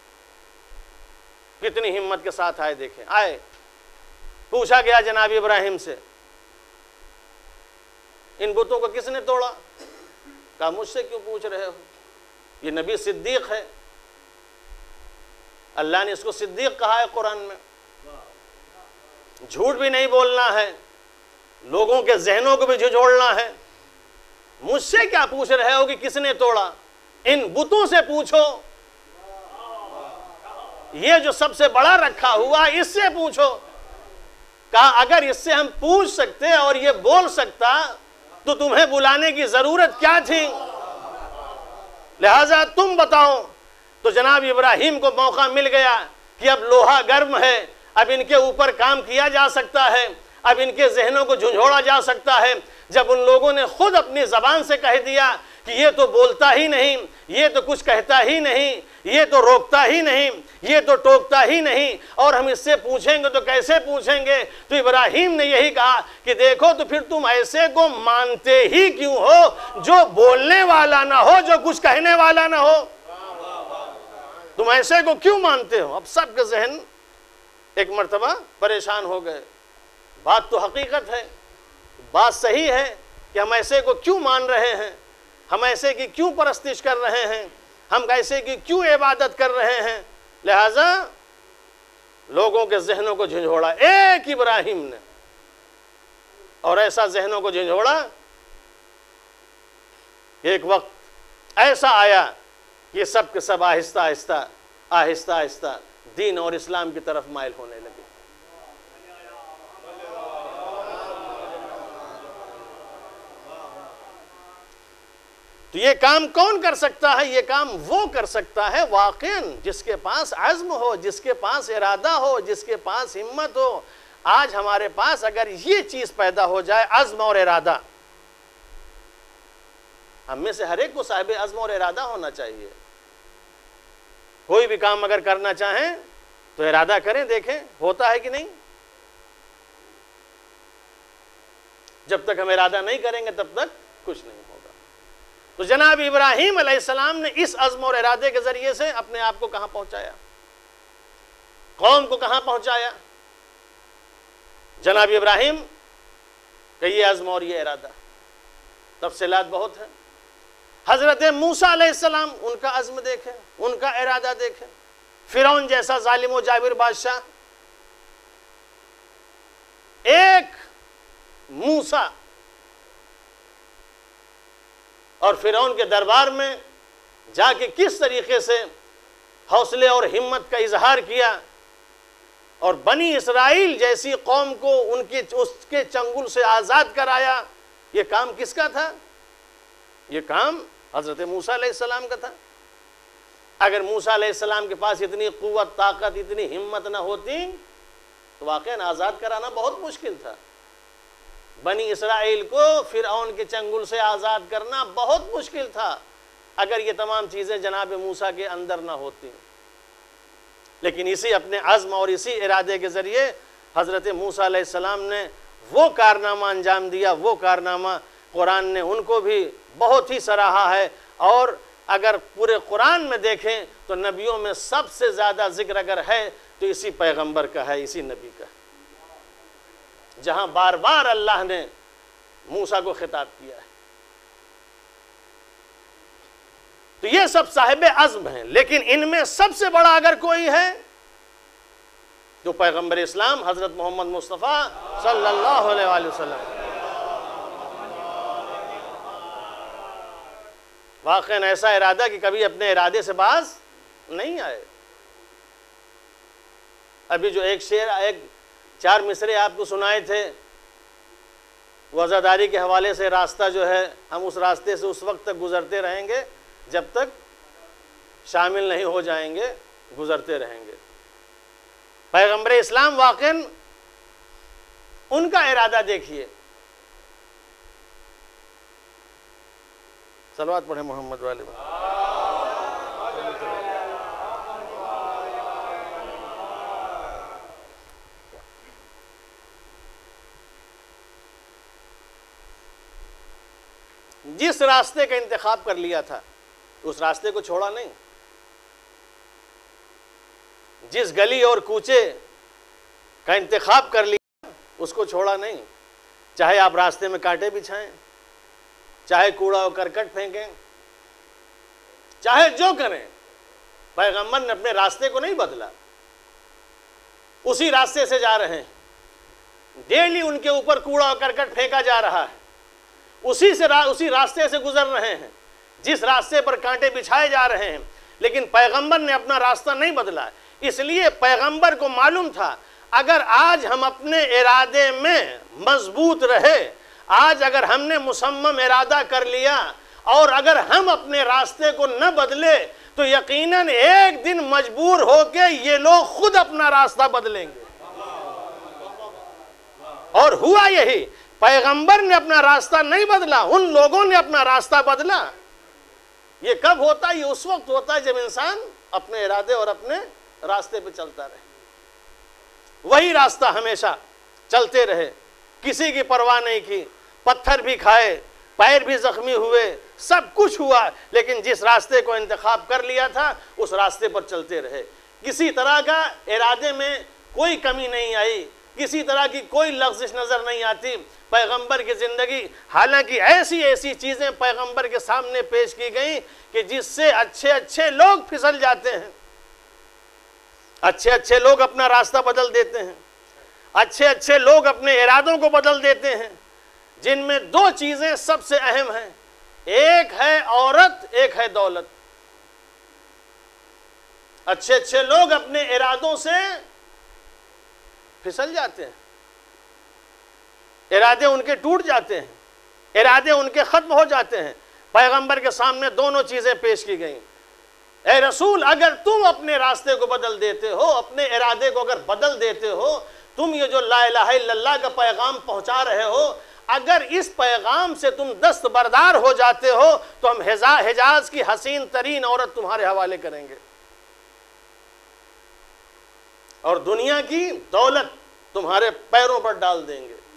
کتنی ہمت کے ساتھ آئے. دیکھیں آئے، پوچھا گیا جناب ابراہیم سے ان بتوں کو کس نے توڑا؟ کہا مجھ سے کیوں پوچھ رہے ہو، یہ نبی صدیق ہے، اللہ نے اس کو صدیق کہا ہے قرآن میں. جھوٹ بھی نہیں بولنا ہے، لوگوں کے ذہنوں کو بھی جھنجھوڑنا ہے. مجھ سے کیا پوچھ رہے ہو کہ کس نے توڑا؟ ان بتوں سے پوچھو، یہ جو سب سے بڑا رکھا ہوا اس سے پوچھو. کہا اگر اس سے ہم پوچھ سکتے اور یہ بول سکتا تو تمہیں بلانے کی ضرورت کیا تھی؟ لہذا تم بتاؤ. تو جناب ابراہیم کو موقع مل گیا کہ اب لوہا گرم ہے، اب ان کے اوپر کام کیا جا سکتا ہے، اب ان کے ذہنوں کو جھنجھوڑا جا سکتا ہے. جب ان لوگوں نے خود اپنی زبان سے کہہ دیا کہ یہ تو بولتا ہی نہیں، یہ تو کچھ کہتا ہی نہیں، یہ تو روکتا ہی نہیں، یہ تو ٹوکتا ہی نہیں، اور ہم اس سے پوچھیں گے تو کیسے پوچھیں گے؟ تو ابراہیم نے یہی کہا کہ دیکھو تو پھر تم ایسے کو مانتے ہی کیوں ہو جو بولنے والا نہ ہو، جو کچھ کہنے والا نہ ہو؟ تم ایسے کو کیوں مانتے ہو؟ اب سب کے ذہن ایک مرتبہ پریشان ہو گئے. بات تو حقیقت ہے، بات صحیح ہے کہ ہم ایسے کو کیوں مان رہے ہیں، ہم ایسے کی کیوں پرستش کر رہے ہیں، ہم ایسے کی کیوں عبادت کر رہے ہیں. لہذا لوگوں کے ذہنوں کو جھنجھوڑا ایک ابراہیم نے، اور ایسا ذہنوں کو جھنجھوڑا. ایک وقت ایسا آیا کہ سب کے سب آہستہ آہستہ دین اور اسلام کی طرف مائل ہونے لگے. تو تو یہ کام کون کر سکتا ہے؟ یہ کام وہ کر سکتا ہے واقعاً جس کے پاس عزم ہو، جس کے پاس ارادہ ہو، جس کے پاس ہمت ہو۔ آج ہمارے پاس اگر یہ چیز پیدا ہو جائے، عزم اور ارادہ، ہم میں سے ہر ایک کو صاحب عزم اور ارادہ ہونا چاہیے۔ کوئی بھی کام اگر کرنا چاہیں تو ارادہ کریں، دیکھیں ہوتا ہے کہ نہیں۔ جب تک ہم ارادہ نہیں کریں گے تب تک کچھ نہیں ہوگا۔ تو جناب ابراہیم علیہ السلام نے اس عزم اور ارادے کے ذریعے سے اپنے آپ کو کہاں پہنچایا، قوم کو کہاں پہنچایا؟ جناب ابراہیم کہ یہ عزم اور یہ ارادہ، تفصیلات بہت ہیں۔ حضرت موسیٰ علیہ السلام، ان کا عزم دیکھیں، ان کا ارادہ دیکھیں۔ فرعون جیسا ظالم و جابر بادشاہ، ایک موسیٰ اور فرعون کے دربار میں جا کے کس طریقے سے حوصلے اور ہمت کا اظہار کیا، اور بنی اسرائیل جیسی قوم کو اس کے چنگل سے آزاد کرایا۔ یہ کام کس کا تھا؟ یہ کام حضرت موسیٰ علیہ السلام کا تھا۔ اگر موسیٰ علیہ السلام کے پاس اتنی قوت، طاقت، اتنی ہمت نہ ہوتی تو واقعاً آزاد کرانا بہت مشکل تھا۔ بنی اسرائیل کو فرعون کے چنگل سے آزاد کرنا بہت مشکل تھا اگر یہ تمام چیزیں جناب موسیٰ کے اندر نہ ہوتی۔ لیکن اسی اپنے عزم اور اسی ارادے کے ذریعے حضرت موسیٰ علیہ السلام نے وہ کارنامہ انجام دیا، وہ کارنامہ قرآن نے ان کو بھی بہت ہی سراہا ہے۔ اور اگر پورے قرآن میں دیکھیں تو نبیوں میں سب سے زیادہ ذکر اگر ہے تو اسی پیغمبر کا ہے، اسی نبی کا، جہاں بار بار اللہ نے موسیٰ کو خطاب کیا ہے۔ تو یہ سب صاحب عزم ہیں، لیکن ان میں سب سے بڑا اگر کوئی ہے تو پیغمبر اسلام حضرت محمد مصطفیٰ صلی اللہ علیہ وآلہ وسلم۔ واقعاً ایسا ارادہ کہ کبھی اپنے ارادے سے باز نہیں آئے۔ ابھی جو ایک چار مصرے آپ کو سنائے تھے، وہ عزاداری کے حوالے سے راستہ جو ہے، ہم اس راستے سے اس وقت تک گزرتے رہیں گے جب تک شامل نہیں ہو جائیں گے، گزرتے رہیں گے۔ پیغمبر اسلام واقعاً ان کا ارادہ دیکھیے۔ صلوات پڑھیں محمد والے۔ جس راستے کا انتخاب کر لیا تھا اس راستے کو چھوڑا نہیں، جس گلی اور کوچے کا انتخاب کر لیا اس کو چھوڑا نہیں، چاہے آپ راستے میں کانٹے بچھائیں، چاہے کوڑا و کرکٹ پھینکیں، چاہے جو کریں، پیغمبر نے اپنے راستے کو نہیں بدلا، اسی راستے سے جا رہے ہیں۔ ڈیلی ان کے اوپر کوڑا و کرکٹ پھینکا جا رہا ہے، اسی راستے سے گزر رہے ہیں جس راستے پر کانٹے بچھائے جا رہے ہیں، لیکن پیغمبر نے اپنا راستہ نہیں بدلا۔ اس لیے پیغمبر کو معلوم تھا اگر آج ہم اپنے ارادے میں مضبوط رہے، آج اگر ہم نے مصمم ارادہ کر لیا اور اگر ہم اپنے راستے کو نہ بدلے تو یقیناً ایک دن مجبور ہو کے یہ لوگ خود اپنا راستہ بدلیں گے۔ اور ہوا یہی، پیغمبر نے اپنا راستہ نہیں بدلا، ان لوگوں نے اپنا راستہ بدلا۔ یہ کب ہوتا ہے؟ یہ اس وقت ہوتا ہے جب انسان اپنے ارادے اور اپنے راستے پہ چلتا رہے، وہی راستہ ہمیشہ چلتے رہے، کسی کی پرواہ نہیں کی، پتھر بھی کھائے، پیر بھی زخمی ہوئے، سب کچھ ہوا، لیکن جس راستے کو انتخاب کر لیا تھا اس راستے پر چلتے رہے۔ کسی طرح کا ارادے میں کوئی کمی نہیں آئی، کسی طرح کی کوئی لغزش نظر نہیں آتی پیغمبر کی زندگی۔ حالانکہ ایسی چیزیں پیغمبر کے سامنے پیش کی گئیں کہ جس سے اچھے لوگ پھسل جاتے ہیں، اچھے لوگ اپنا راستہ بدل دیتے ہیں، اچھے لوگ اپنے ارادوں کو بدل دیتے ہیں، جن میں دو چیزیں سب سے اہم ہیں، ایک ہے عورت، ایک ہے دولت۔ اچھے لوگ اپنے ارادوں سے پھسل جاتے ہیں، ارادے ان کے ٹوٹ جاتے ہیں، ارادے ان کے ختم ہو جاتے ہیں۔ پیغمبر کے سامنے دونوں چیزیں پیش کی گئیں. اے رسول، اگر تم اپنے راستے کو بدل دیتے ہو، اپنے ارادے کو اگر بدل دیتے ہو، تم یہ جو لا الہ الا اللہ کا پیغام پہنچا رہے ہو، اگر اس پیغام سے تم دستبردار ہو جاتے ہو تو ہم حجاز کی حسین ترین عورت تمہارے حوالے کریں گے اور دنیا کی دولت تمہارے پیروں پر ڈال دیں گے.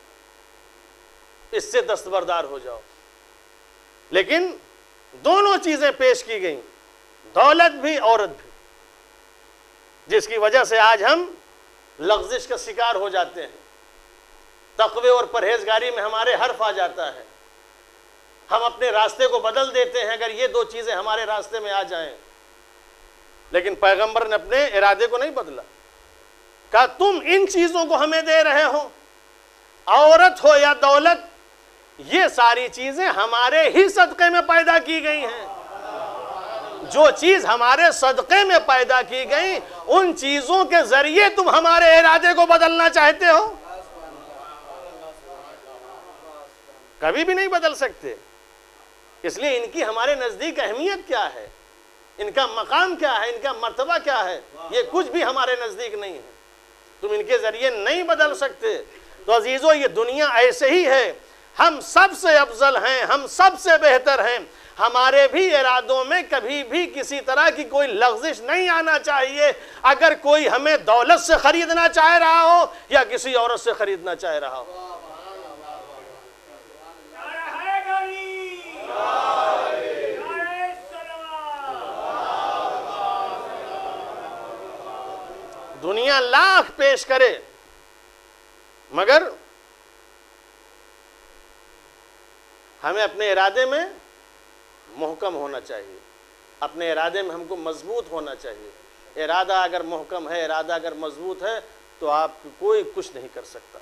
اس سے دستبردار ہو جاؤ. لیکن دونوں چیزیں پیش کی گئیں، دولت بھی عورت بھی، جس کی وجہ سے آج ہم لغزش کا شکار ہو جاتے ہیں. تقوی اور پرہیزگاری میں ہمارے حرف آ جاتا ہے. ہم اپنے راستے کو بدل دیتے ہیں اگر یہ دو چیزیں ہمارے راستے میں آ جائیں. لیکن پیغمبر نے اپنے ارادے کو نہیں بدلا. کہا تم ان چیزوں کو ہمیں دے رہے ہو، عورت ہو یا دولت، یہ ساری چیزیں ہمارے ہی صدقے میں پیدا کی گئی ہیں. جو چیز ہمارے صدقے میں پیدا کی گئی، ان چیزوں کے ذریعے تم ہمارے ارادے کو بدلنا چاہتے ہو؟ کبھی بھی نہیں بدل سکتے. اس لیے ان کی ہمارے نزدیک اہمیت کیا ہے، ان کا مقام کیا ہے، ان کا مرتبہ کیا ہے، یہ کچھ بھی ہمارے نزدیک نہیں ہے. تم ان کے ذریعے نہیں بدل سکتے. تو عزیزو، یہ دنیا ایسے ہی ہے. ہم سب سے افضل ہیں، ہم سب سے بہتر ہیں. ہمارے بھی ارادوں میں کبھی بھی کسی طرح کی کوئی لغزش نہیں آنا چاہیے. اگر کوئی ہمیں دولت سے خریدنا چاہ رہا ہو یا کسی عورت سے خریدنا چاہ رہا ہو. دنیا لاکھ پیش کرے، مگر ہمیں اپنے ارادے میں محکم ہونا چاہیے. اپنے ارادے میں ہم کو مضبوط ہونا چاہیے. ارادہ اگر محکم ہے، ارادہ اگر مضبوط ہے تو آپ کوئی کچھ نہیں کر سکتا.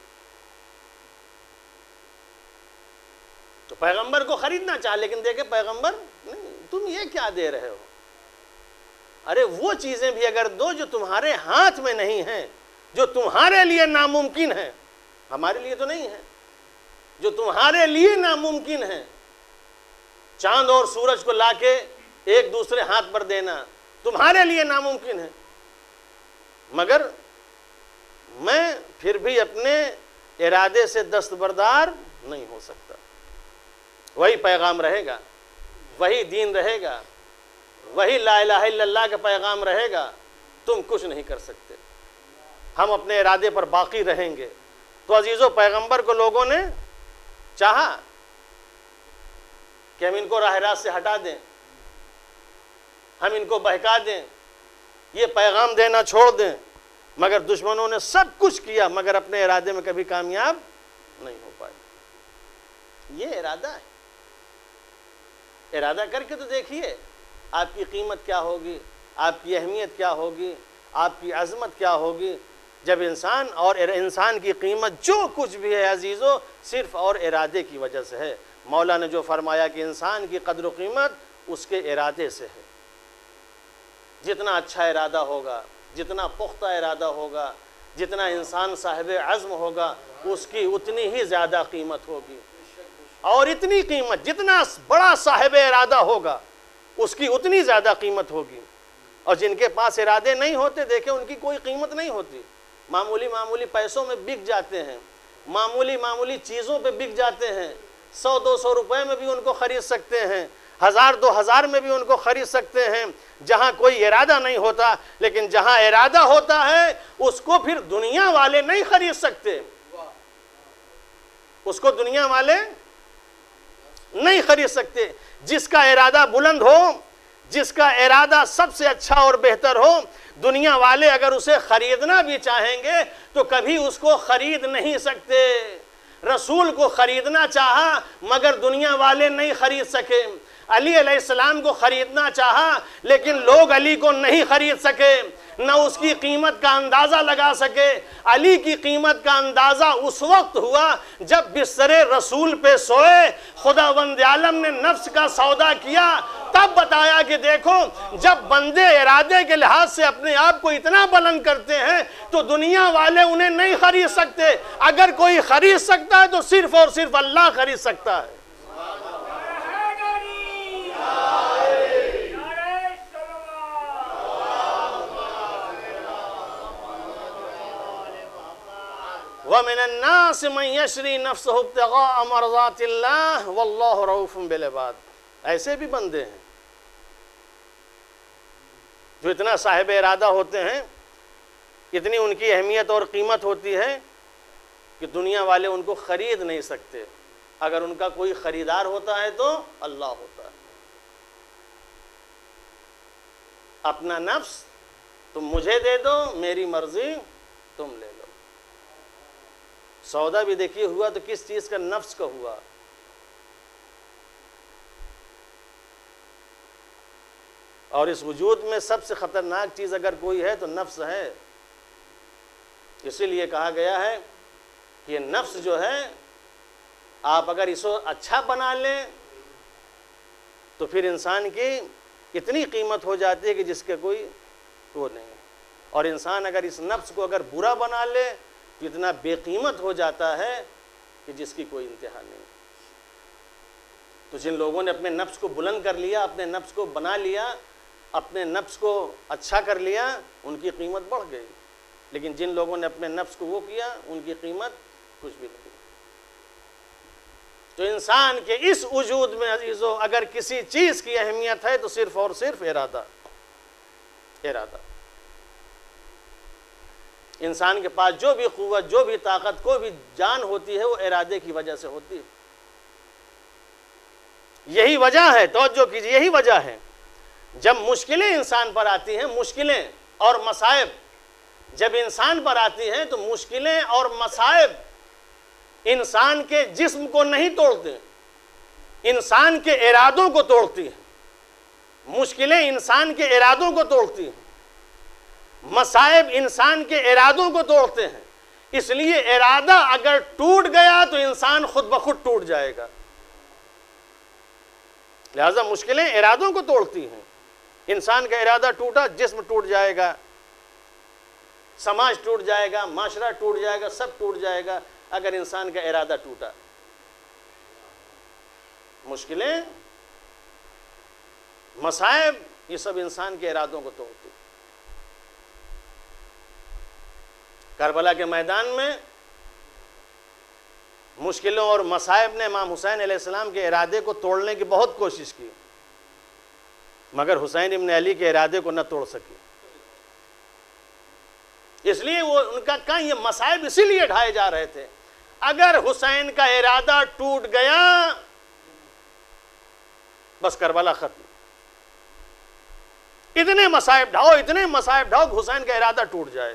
تو پیغمبر کو خریدنا چاہ، لیکن دیکھیں پیغمبر نہیں، تم یہ کیا دے رہے ہو؟ ارے وہ چیزیں بھی اگر دو جو تمہارے ہاتھ میں نہیں ہیں، جو تمہارے لیے ناممکن ہے. ہمارے لیے تو نہیں ہے، جو تمہارے لیے ناممکن ہے. چاند اور سورج کو لا کے ایک دوسرے ہاتھ پر دینا تمہارے لیے ناممکن ہے. مگر میں پھر بھی اپنے ارادے سے دستبردار نہیں ہو سکتا. وہی پیغام رہے گا، وہی دین رہے گا، وہی لا الہ الا اللہ کا پیغام رہے گا. تم کچھ نہیں کر سکتے. ہم اپنے ارادے پر باقی رہیں گے. تو عزیزو، پیغمبر کو لوگوں نے چاہا کہ ہم ان کو راہ راست سے ہٹا دیں، ہم ان کو بہکا دیں، یہ پیغام دینا چھوڑ دیں. مگر دشمنوں نے سب کچھ کیا، مگر اپنے ارادے میں کبھی کامیاب نہیں ہو پائے. یہ ارادہ ہے. ارادہ کر کے تو دیکھیے آپ کی قیمت کیا ہوگی، آپ کی اہمیت کیا ہوگی، آپ کی عظمت کیا ہوگی. جب انسان کی قیمت جو کچھ بھی ہے عزیزو، صرف اور ارادے کی وجہ سے ہے. مولا نے جو فرمایا کہ انسان کی قدر و قیمت اس کے ارادے سے ہے. جتنا اچھا ارادہ ہوگا، جتنا پختہ ارادہ ہوگا، جتنا انسان صاحب عزم ہوگا، اس کی اتنی ہی زیادہ قیمت ہوگی. اور اتنی قیمت، جتنا بڑا صاحب ارادہ ہوگا اس کی اتنی زیادہ قیمت ہوگی. اور جن کے پاس ارادے نہیں ہوتے، دیکھیں ان کی کوئی قیمت نہیں ہوتی. معمولی پیسوں میں بک جاتے ہیں، معمولی چیزوں پہ بک جاتے ہیں. 100-200 روپے میں بھی ان کو خرید سکتے ہیں، 1000-2000 میں بھی ان کو خرید سکتے ہیں. جہاں کوئی ارادہ نہیں ہوتا، لیکن جہاں ارادہ ہوتا ہے اس کو پھر دنیا والے نہیں خرید سکتے. اس کو دنیا والے نہیں خرید سکتے. جس کا ارادہ بلند ہو، جس کا ارادہ سب سے اچھا اور بہتر ہو، دنیا والے اگر اسے خریدنا بھی چاہیں گے تو کبھی اس کو خرید نہیں سکتے. رسول کو خریدنا چاہا مگر دنیا والے نہیں خرید سکے. علی علیہ السلام کو خریدنا چاہا لیکن لوگ علی کو نہیں خرید سکے، نہ اس کی قیمت کا اندازہ لگا سکے. علی کی قیمت کا اندازہ اس وقت ہوا جب بستر رسول پہ سوئے، خداوند عالم نے نفس کا سودا کیا، تب بتایا کہ دیکھو جب بندے ارادے کے لحاظ سے اپنے آپ کو اتنا بلند کرتے ہیں تو دنیا والے انہیں نہیں خرید سکتے. اگر کوئی خرید سکتا ہے تو صرف اور صرف اللہ خرید سکتا ہے. وَمِنَ النَّاسِ مَن يَشْرِي نَفْسَهُ ابْتِغَاءَ مَرْضَاتِ اللَّهِ وَاللَّهُ رَءُوفٌ بِالْعِبَادِ۔ ایسے بھی بندے ہیں جو اتنا صاحب ارادہ ہوتے ہیں، اتنی ان کی اہمیت اور قیمت ہوتی ہے کہ دنیا والے ان کو خرید نہیں سکتے۔ اگر ان کا کوئی خریدار ہوتا ہے تو اللہ ہوتا ہے۔ اپنا نفس تم مجھے دے دو، میری مرضی تم لے لو۔ سودا بھی دیکھیے ہوا تو کس چیز کا؟ نفس کا ہوا۔ اور اس وجود میں سب سے خطرناک چیز اگر کوئی ہے تو نفس ہے۔ اسی لیے کہا گیا ہے کہ یہ نفس جو ہے، آپ اگر اس کو اچھا بنا لیں تو پھر انسان کی اتنی قیمت ہو جاتی ہے کہ جس کے کوئی وہ نہیں، اور انسان اگر اس نفس کو اگر برا بنا لے تو اتنا بے قیمت ہو جاتا ہے کہ جس کی کوئی انتہا نہیں۔ تو جن لوگوں نے اپنے نفس کو بلند کر لیا، اپنے نفس کو بنا لیا، اپنے نفس کو اچھا کر لیا، ان کی قیمت بڑھ گئی، لیکن جن لوگوں نے اپنے نفس کو وہ کیا، ان کی قیمت کچھ بھی نہیں۔ تو انسان کے اس وجود میں عزیزو اگر کسی چیز کی اہمیت ہے تو صرف اور صرف ارادہ۔ انسان کے پاس جو بھی قوت، جو بھی طاقت، کوئی بھی جان ہوتی ہے وہ ارادے کی وجہ سے ہوتی ہے۔ یہی وجہ ہے، توجہ کیجیے، یہی وجہ ہے جب مشکلیں انسان پر آتی ہیں، مشکلیں اور مصائب جب انسان پر آتی ہیں تو مشکلیں اور مصائب انسان کے جسم کو نہیں توڑتے، انسان کے ارادوں کو توڑتی ہیں۔ مشکلیں انسان کے ارادوں کو توڑتی ہیں، مصائب انسان کے ارادوں کو توڑتے ہیں۔ اس لیے ارادہ اگر ٹوٹ گیا تو انسان خود بخود ٹوٹ جائے گا۔ لہذا مشکلیں ارادوں کو توڑتی ہیں۔ انسان کا ارادہ ٹوٹا، جسم ٹوٹ جائے گا، سماج ٹوٹ جائے گا، معاشرہ ٹوٹ جائے گا، سب ٹوٹ جائے گا اگر انسان کا ارادہ ٹوٹا۔ مشکلیں، مصائب، یہ سب انسان کے ارادوں کو توڑتی۔ کربلا کے میدان میں مشکلوں اور مصائب نے امام حسین علیہ السلام کے ارادے کو توڑنے کی بہت کوشش کی، مگر حسین ابن علی کے ارادے کو نہ توڑ سکی۔ اس لیے وہ ان کا کہاں یہ مصائب اسی لیے ڈھائے جا رہے تھے۔ اگر حسین کا ارادہ ٹوٹ گیا بس کربلا ختم۔ اتنے مصائب ڈھاؤ، اتنے مصائب ڈھاؤ کہ حسین کا ارادہ ٹوٹ جائے۔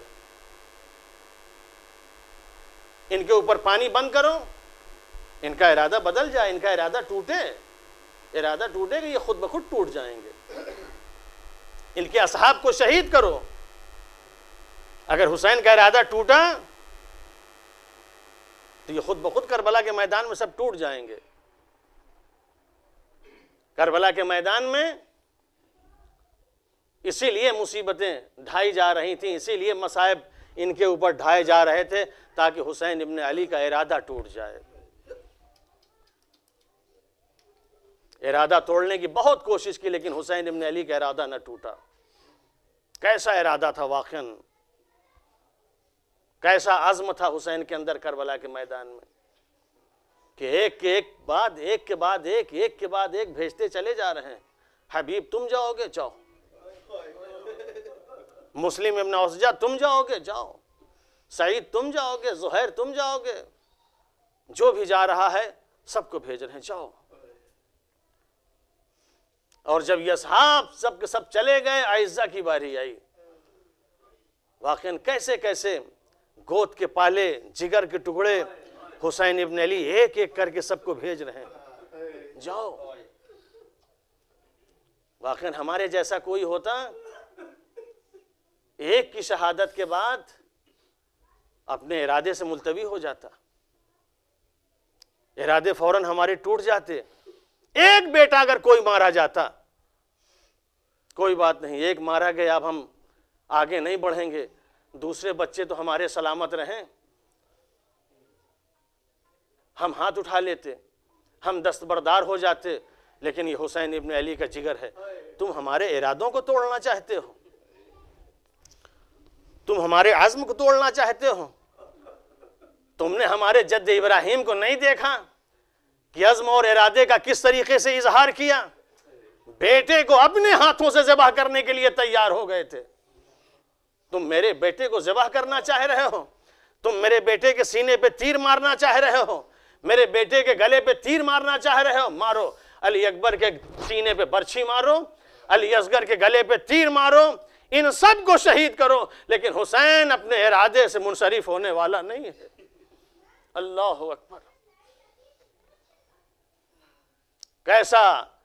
ان کے اوپر پانی بند کرو، ان کا ارادہ بدل جائے، ان کا ارادہ ٹوٹے کہ یہ خود بخود ٹوٹ جائیں گے۔ ان کے اصحاب کو شہید کرو، اگر حسین کا ارادہ ٹوٹا تو یہ خود بخود کربلا کے میدان میں سب ٹوٹ جائیں گے۔ کربلا کے میدان میں اسی لیے مصیبتیں ڈھائی جا رہی تھیں، اسی لیے مصائب ان کے اوپر ڈھائے جا رہے تھے تاکہ حسین ابن علی کا ارادہ ٹوٹ جائے۔ ارادہ توڑنے کی بہت کوشش کی لیکن حسین ابن علی کا ارادہ نہ ٹوٹا۔ کیسا ارادہ تھا واقعاً، کیسا عزم تھا حسین کے اندر کربلا کے میدان میں کہ ایک کے بعد ایک بھیجتے چلے جا رہے ہیں۔ حبیب تم جاؤ گے، جاؤ۔ مسلم ابن اوسجہ تم جاؤ گے، جاؤ۔ سعید تم جاؤ گے، زہیر تم جاؤ گے، جو بھی جا رہا ہے سب کو بھیج رہے ہیں، جاؤ۔ اور جب یہ اصحاب سب کے سب چلے گئے، عائزہ کی باری آئی۔ واقعاً کیسے کیسے گود کے پالے جگر کے ٹکڑے حسین ابن علی ایک ایک کر کے سب کو بھیج رہے ہیں، جاؤ۔ واقعاً ہمارے جیسا کوئی ہوتا ایک کی شہادت کے بعد اپنے ارادے سے ملتوی ہو جاتا، ارادے فوراً ہمارے ٹوٹ جاتے۔ ایک بیٹا اگر کوئی مارا جاتا، کوئی بات نہیں، ایک مارا گیا، اب ہم آگے نہیں بڑھیں گے، دوسرے بچے تو ہمارے سلامت رہیں، ہم ہاتھ اٹھا لیتے، ہم دستبردار ہو جاتے۔ لیکن یہ حسین ابن علی کا جگر ہے، تم ہمارے ارادوں کو توڑنا چاہتے ہو، تم ہمارے عزم کو توڑنا چاہتے ہو۔ تم نے ہمارے جد ابراہیم کو نہیں دیکھا کہ عزم اور ارادے کا کس طریقے سے اظہار کیا؟ بیٹے کو اپنے ہاتھوں سے ذبح کرنے کے لیے تیار ہو گئے تھے۔ تم میرے بیٹے کو ذبح کرنا چاہ رہے ہو؟ تم میرے بیٹے کے سینے پہ تیر مارنا چاہ رہے ہو؟ میرے بیٹے کے گلے پہ تیر مارنا چاہ رہے ہو؟ مارو، علی اکبر کے سینے پہ برچھی مارو، علی اصغر کے گلے پہ تیر مارو، ان سب کو شہید کرو، لیکن حسین اپنے ارادے سے منصرف ہونے والا نہیں ہے۔ اللہ اکبر! کیسا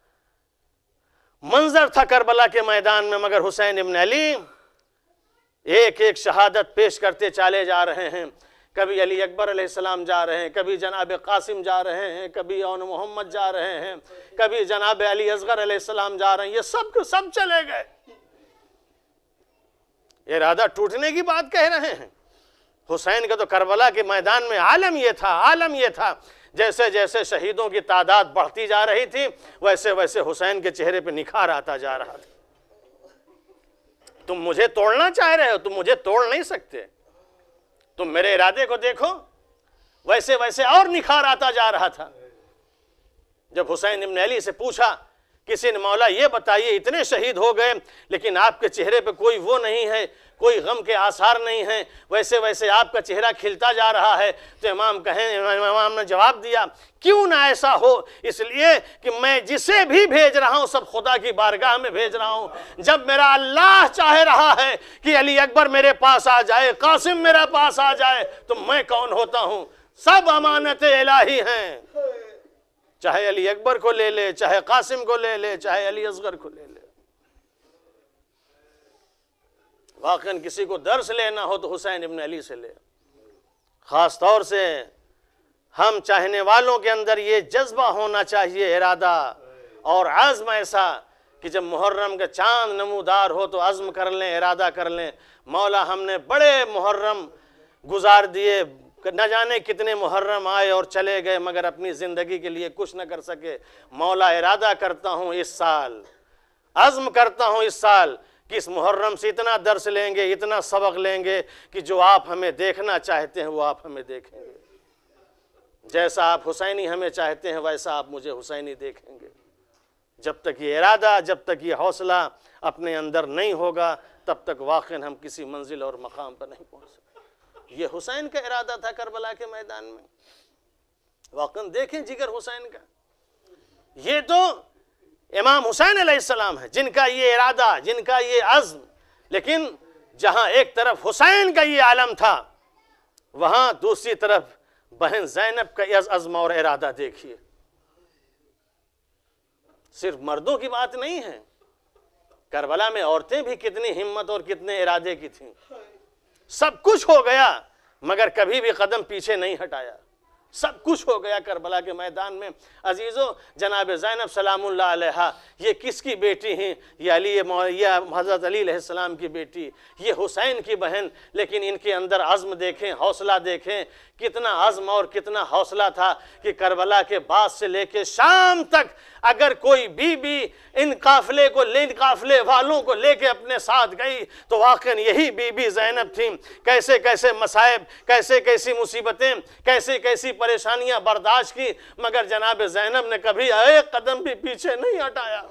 منظر تھا کربلا کے میدان میں، مگر حسین ابن علی ایک ایک شہادت پیش کرتے چالے جا رہے ہیں۔ کبھی علی اکبر علیہ السلام جا رہے ہیں، کبھی جناب قاسم جا رہے ہیں، کبھی اون محمد جا رہے ہیں، کبھی جناب علی اصغر علیہ السلام جا رہے ہیں، یہ سب کے سب چلے گئے۔ ارادہ ٹوٹنے کی بات کہہ رہے ہیں۔ حسین کا تو کربلا کے میدان میں عالم یہ تھا جیسے جیسے شہیدوں کی تعداد بڑھتی جا رہی تھی ویسے ویسے حسین کے چہرے پہ نکھار آتا جا رہا تھا۔ تم مجھے توڑنا چاہ رہے ہو، تم مجھے توڑ نہیں سکتے، تم میرے ارادے کو دیکھو۔ ویسے ویسے اور نکھار آتا جا رہا تھا۔ جب حسین ابن علی سے پوچھا کسی نے، مولا یہ بتائیے اتنے شہید ہو گئے لیکن آپ کے چہرے پہ کوئی وہ نہیں ہے، کوئی غم کے آثار نہیں ہیں، ویسے ویسے آپ کا چہرہ کھلتا جا رہا ہے، تو امام نے جواب دیا، کیوں نہ ایسا ہو، اس لیے کہ میں جسے بھی بھیج رہا ہوں سب خدا کی بارگاہ میں بھیج رہا ہوں۔ جب میرا اللہ چاہ رہا ہے کہ علی اکبر میرے پاس آ جائے، قاسم میرے پاس آ جائے، تو میں کون ہوتا ہوں؟ سب امانت الہی ہیں، چاہے علی اکبر کو لے لے، چاہے قاسم کو لے لے، چاہے علی اصغر کو لے لے۔ واقعاً کسی کو درس لینا ہو تو حسین ابن علی سے لے۔ خاص طور سے ہم چاہنے والوں کے اندر یہ جذبہ ہونا چاہیے، ارادہ اور عزم ایسا کہ جب محرم کا چاند نمودار ہو تو عزم کر لیں، ارادہ کر لیں، مولا ہم نے بڑے محرم گزار دیے، نہ جانے کتنے محرم آئے اور چلے گئے، مگر اپنی زندگی کے لیے کچھ نہ کر سکے۔ مولا ارادہ کرتا ہوں اس سال، عزم کرتا ہوں اس سال کہ اس محرم سے اتنا درس لیں گے، اتنا سبق لیں گے کہ جو آپ ہمیں دیکھنا چاہتے ہیں وہ آپ ہمیں دیکھیں گے، جیسا آپ حسینی ہمیں چاہتے ہیں ویسا آپ مجھے حسینی دیکھیں گے۔ جب تک یہ ارادہ، جب تک یہ حوصلہ اپنے اندر نہیں ہوگا تب تک واقعاً ہم کسی منزل اور مقام پر نہیں پہنچ سکتے۔ یہ حسین کا ارادہ تھا کربلا کے میدان میں۔ واقعاً دیکھیں جگر حسین کا، یہ تو امام حسین علیہ السلام ہے جن کا یہ ارادہ، جن کا یہ عزم، لیکن جہاں ایک طرف حسین کا یہ عالم تھا وہاں دوسری طرف بہن زینب کا عزم اور ارادہ دیکھیے۔ صرف مردوں کی بات نہیں ہے، کربلا میں عورتیں بھی کتنی ہمت اور کتنے ارادے کی تھیں۔ سب کچھ ہو گیا مگر کبھی بھی قدم پیچھے نہیں ہٹایا، سب کچھ ہو گیا کربلا کے میدان میں۔ عزیزو، جناب زینب سلام اللہ علیہا یہ کس کی بیٹی ہیں؟ یہ حضرت علی علیہ السلام کی بیٹی، یہ حسین کی بہن، لیکن ان کے اندر عزم دیکھیں، حوصلہ دیکھیں، کتنا عزم اور کتنا حوصلہ تھا کہ کربلا کے بعد سے لے کے شام تک اگر کوئی بی بی ان قافلے والوں کو لے کے اپنے ساتھ گئی تو واقعاً یہی بی بی زینب تھیں۔ کیسے کیسے مصائب، کیسے کیسی مصیبتیں، کیسے کیسی پریشانیاں برداشت کی، مگر جناب زینب نے کبھی ایک قدم بھی پیچھے نہیں ہٹایا،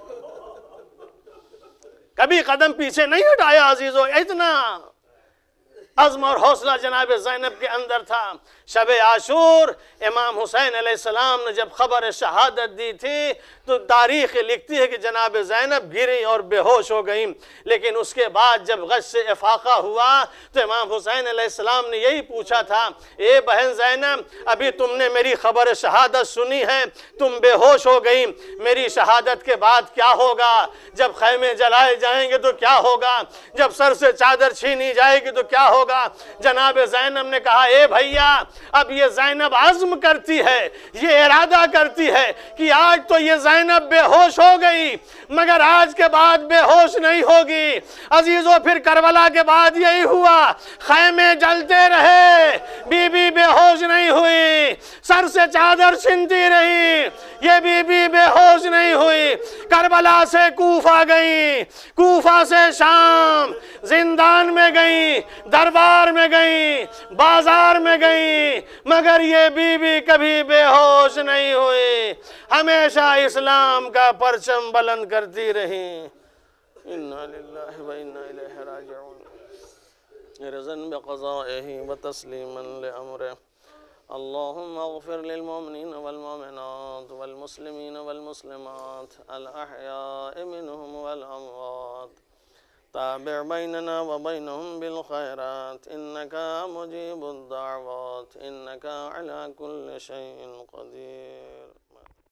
کبھی قدم پیچھے نہیں ہٹایا۔ عزیزو، اتنا عزم اور حوصلہ جناب زینب کے اندر تھا۔ شب عاشور امام حسین علیہ السلام نے جب خبر شہادت دی تھی تو تاریخ لکھتی ہے کہ جناب زینب گری اور بے ہوش ہو گئیں، لیکن اس کے بعد جب غش افاقہ ہوا تو امام حسین علیہ السلام نے یہی پوچھا تھا، اے بہن زینب، ابھی تم نے میری خبر شہادت سنی ہے، تم بے ہوش ہو گئیں، میری شہادت کے بعد کیا ہوگا؟ جب خیمے جلائے جائیں گے تو کیا ہوگا؟ جب سر سے چادر چھینی جائے گی تو کیا ہوگا؟ جناب زینب نے کہا، اے بھیا، اب یہ زینب عزم کرتی ہے، یہ ارادہ کرتی ہے کہ آج تو یہ زینب بے ہوش ہو گئی مگر آج کے بعد بے ہوش نہیں ہوگی۔ عزیزو، پھر کربلا کے بعد یہی ہوا، خیمے جلتے رہے، بی بی بے ہوش نہیں ہوئی، سر سے چادر چھنتی رہی، یہ بی بی بے ہوش نہیں ہوئی۔ کربلا سے کوفہ گئی، کوفہ سے شام، زندان میں گئیں، دربار میں گئیں، بازار میں گئیں، مگر یہ بیوی کبھی بے ہوش نہیں ہوئی، ہمیشہ اسلام کا پرچم بلند کرتی رہیں۔ اِنَّا لِلَّهِ وَإِنَّا إِلَيْهِ رَاجِعُونَ رضاً بقضائه وتسليما لأمره اللهم اغفر للمؤمنين والمؤمنات والمسلمين والمسلمات الأحياء منهم والأموات تابع بيننا وبينهم بالخيرات إنك مجيب الدعوات إنك على كل شيء قدير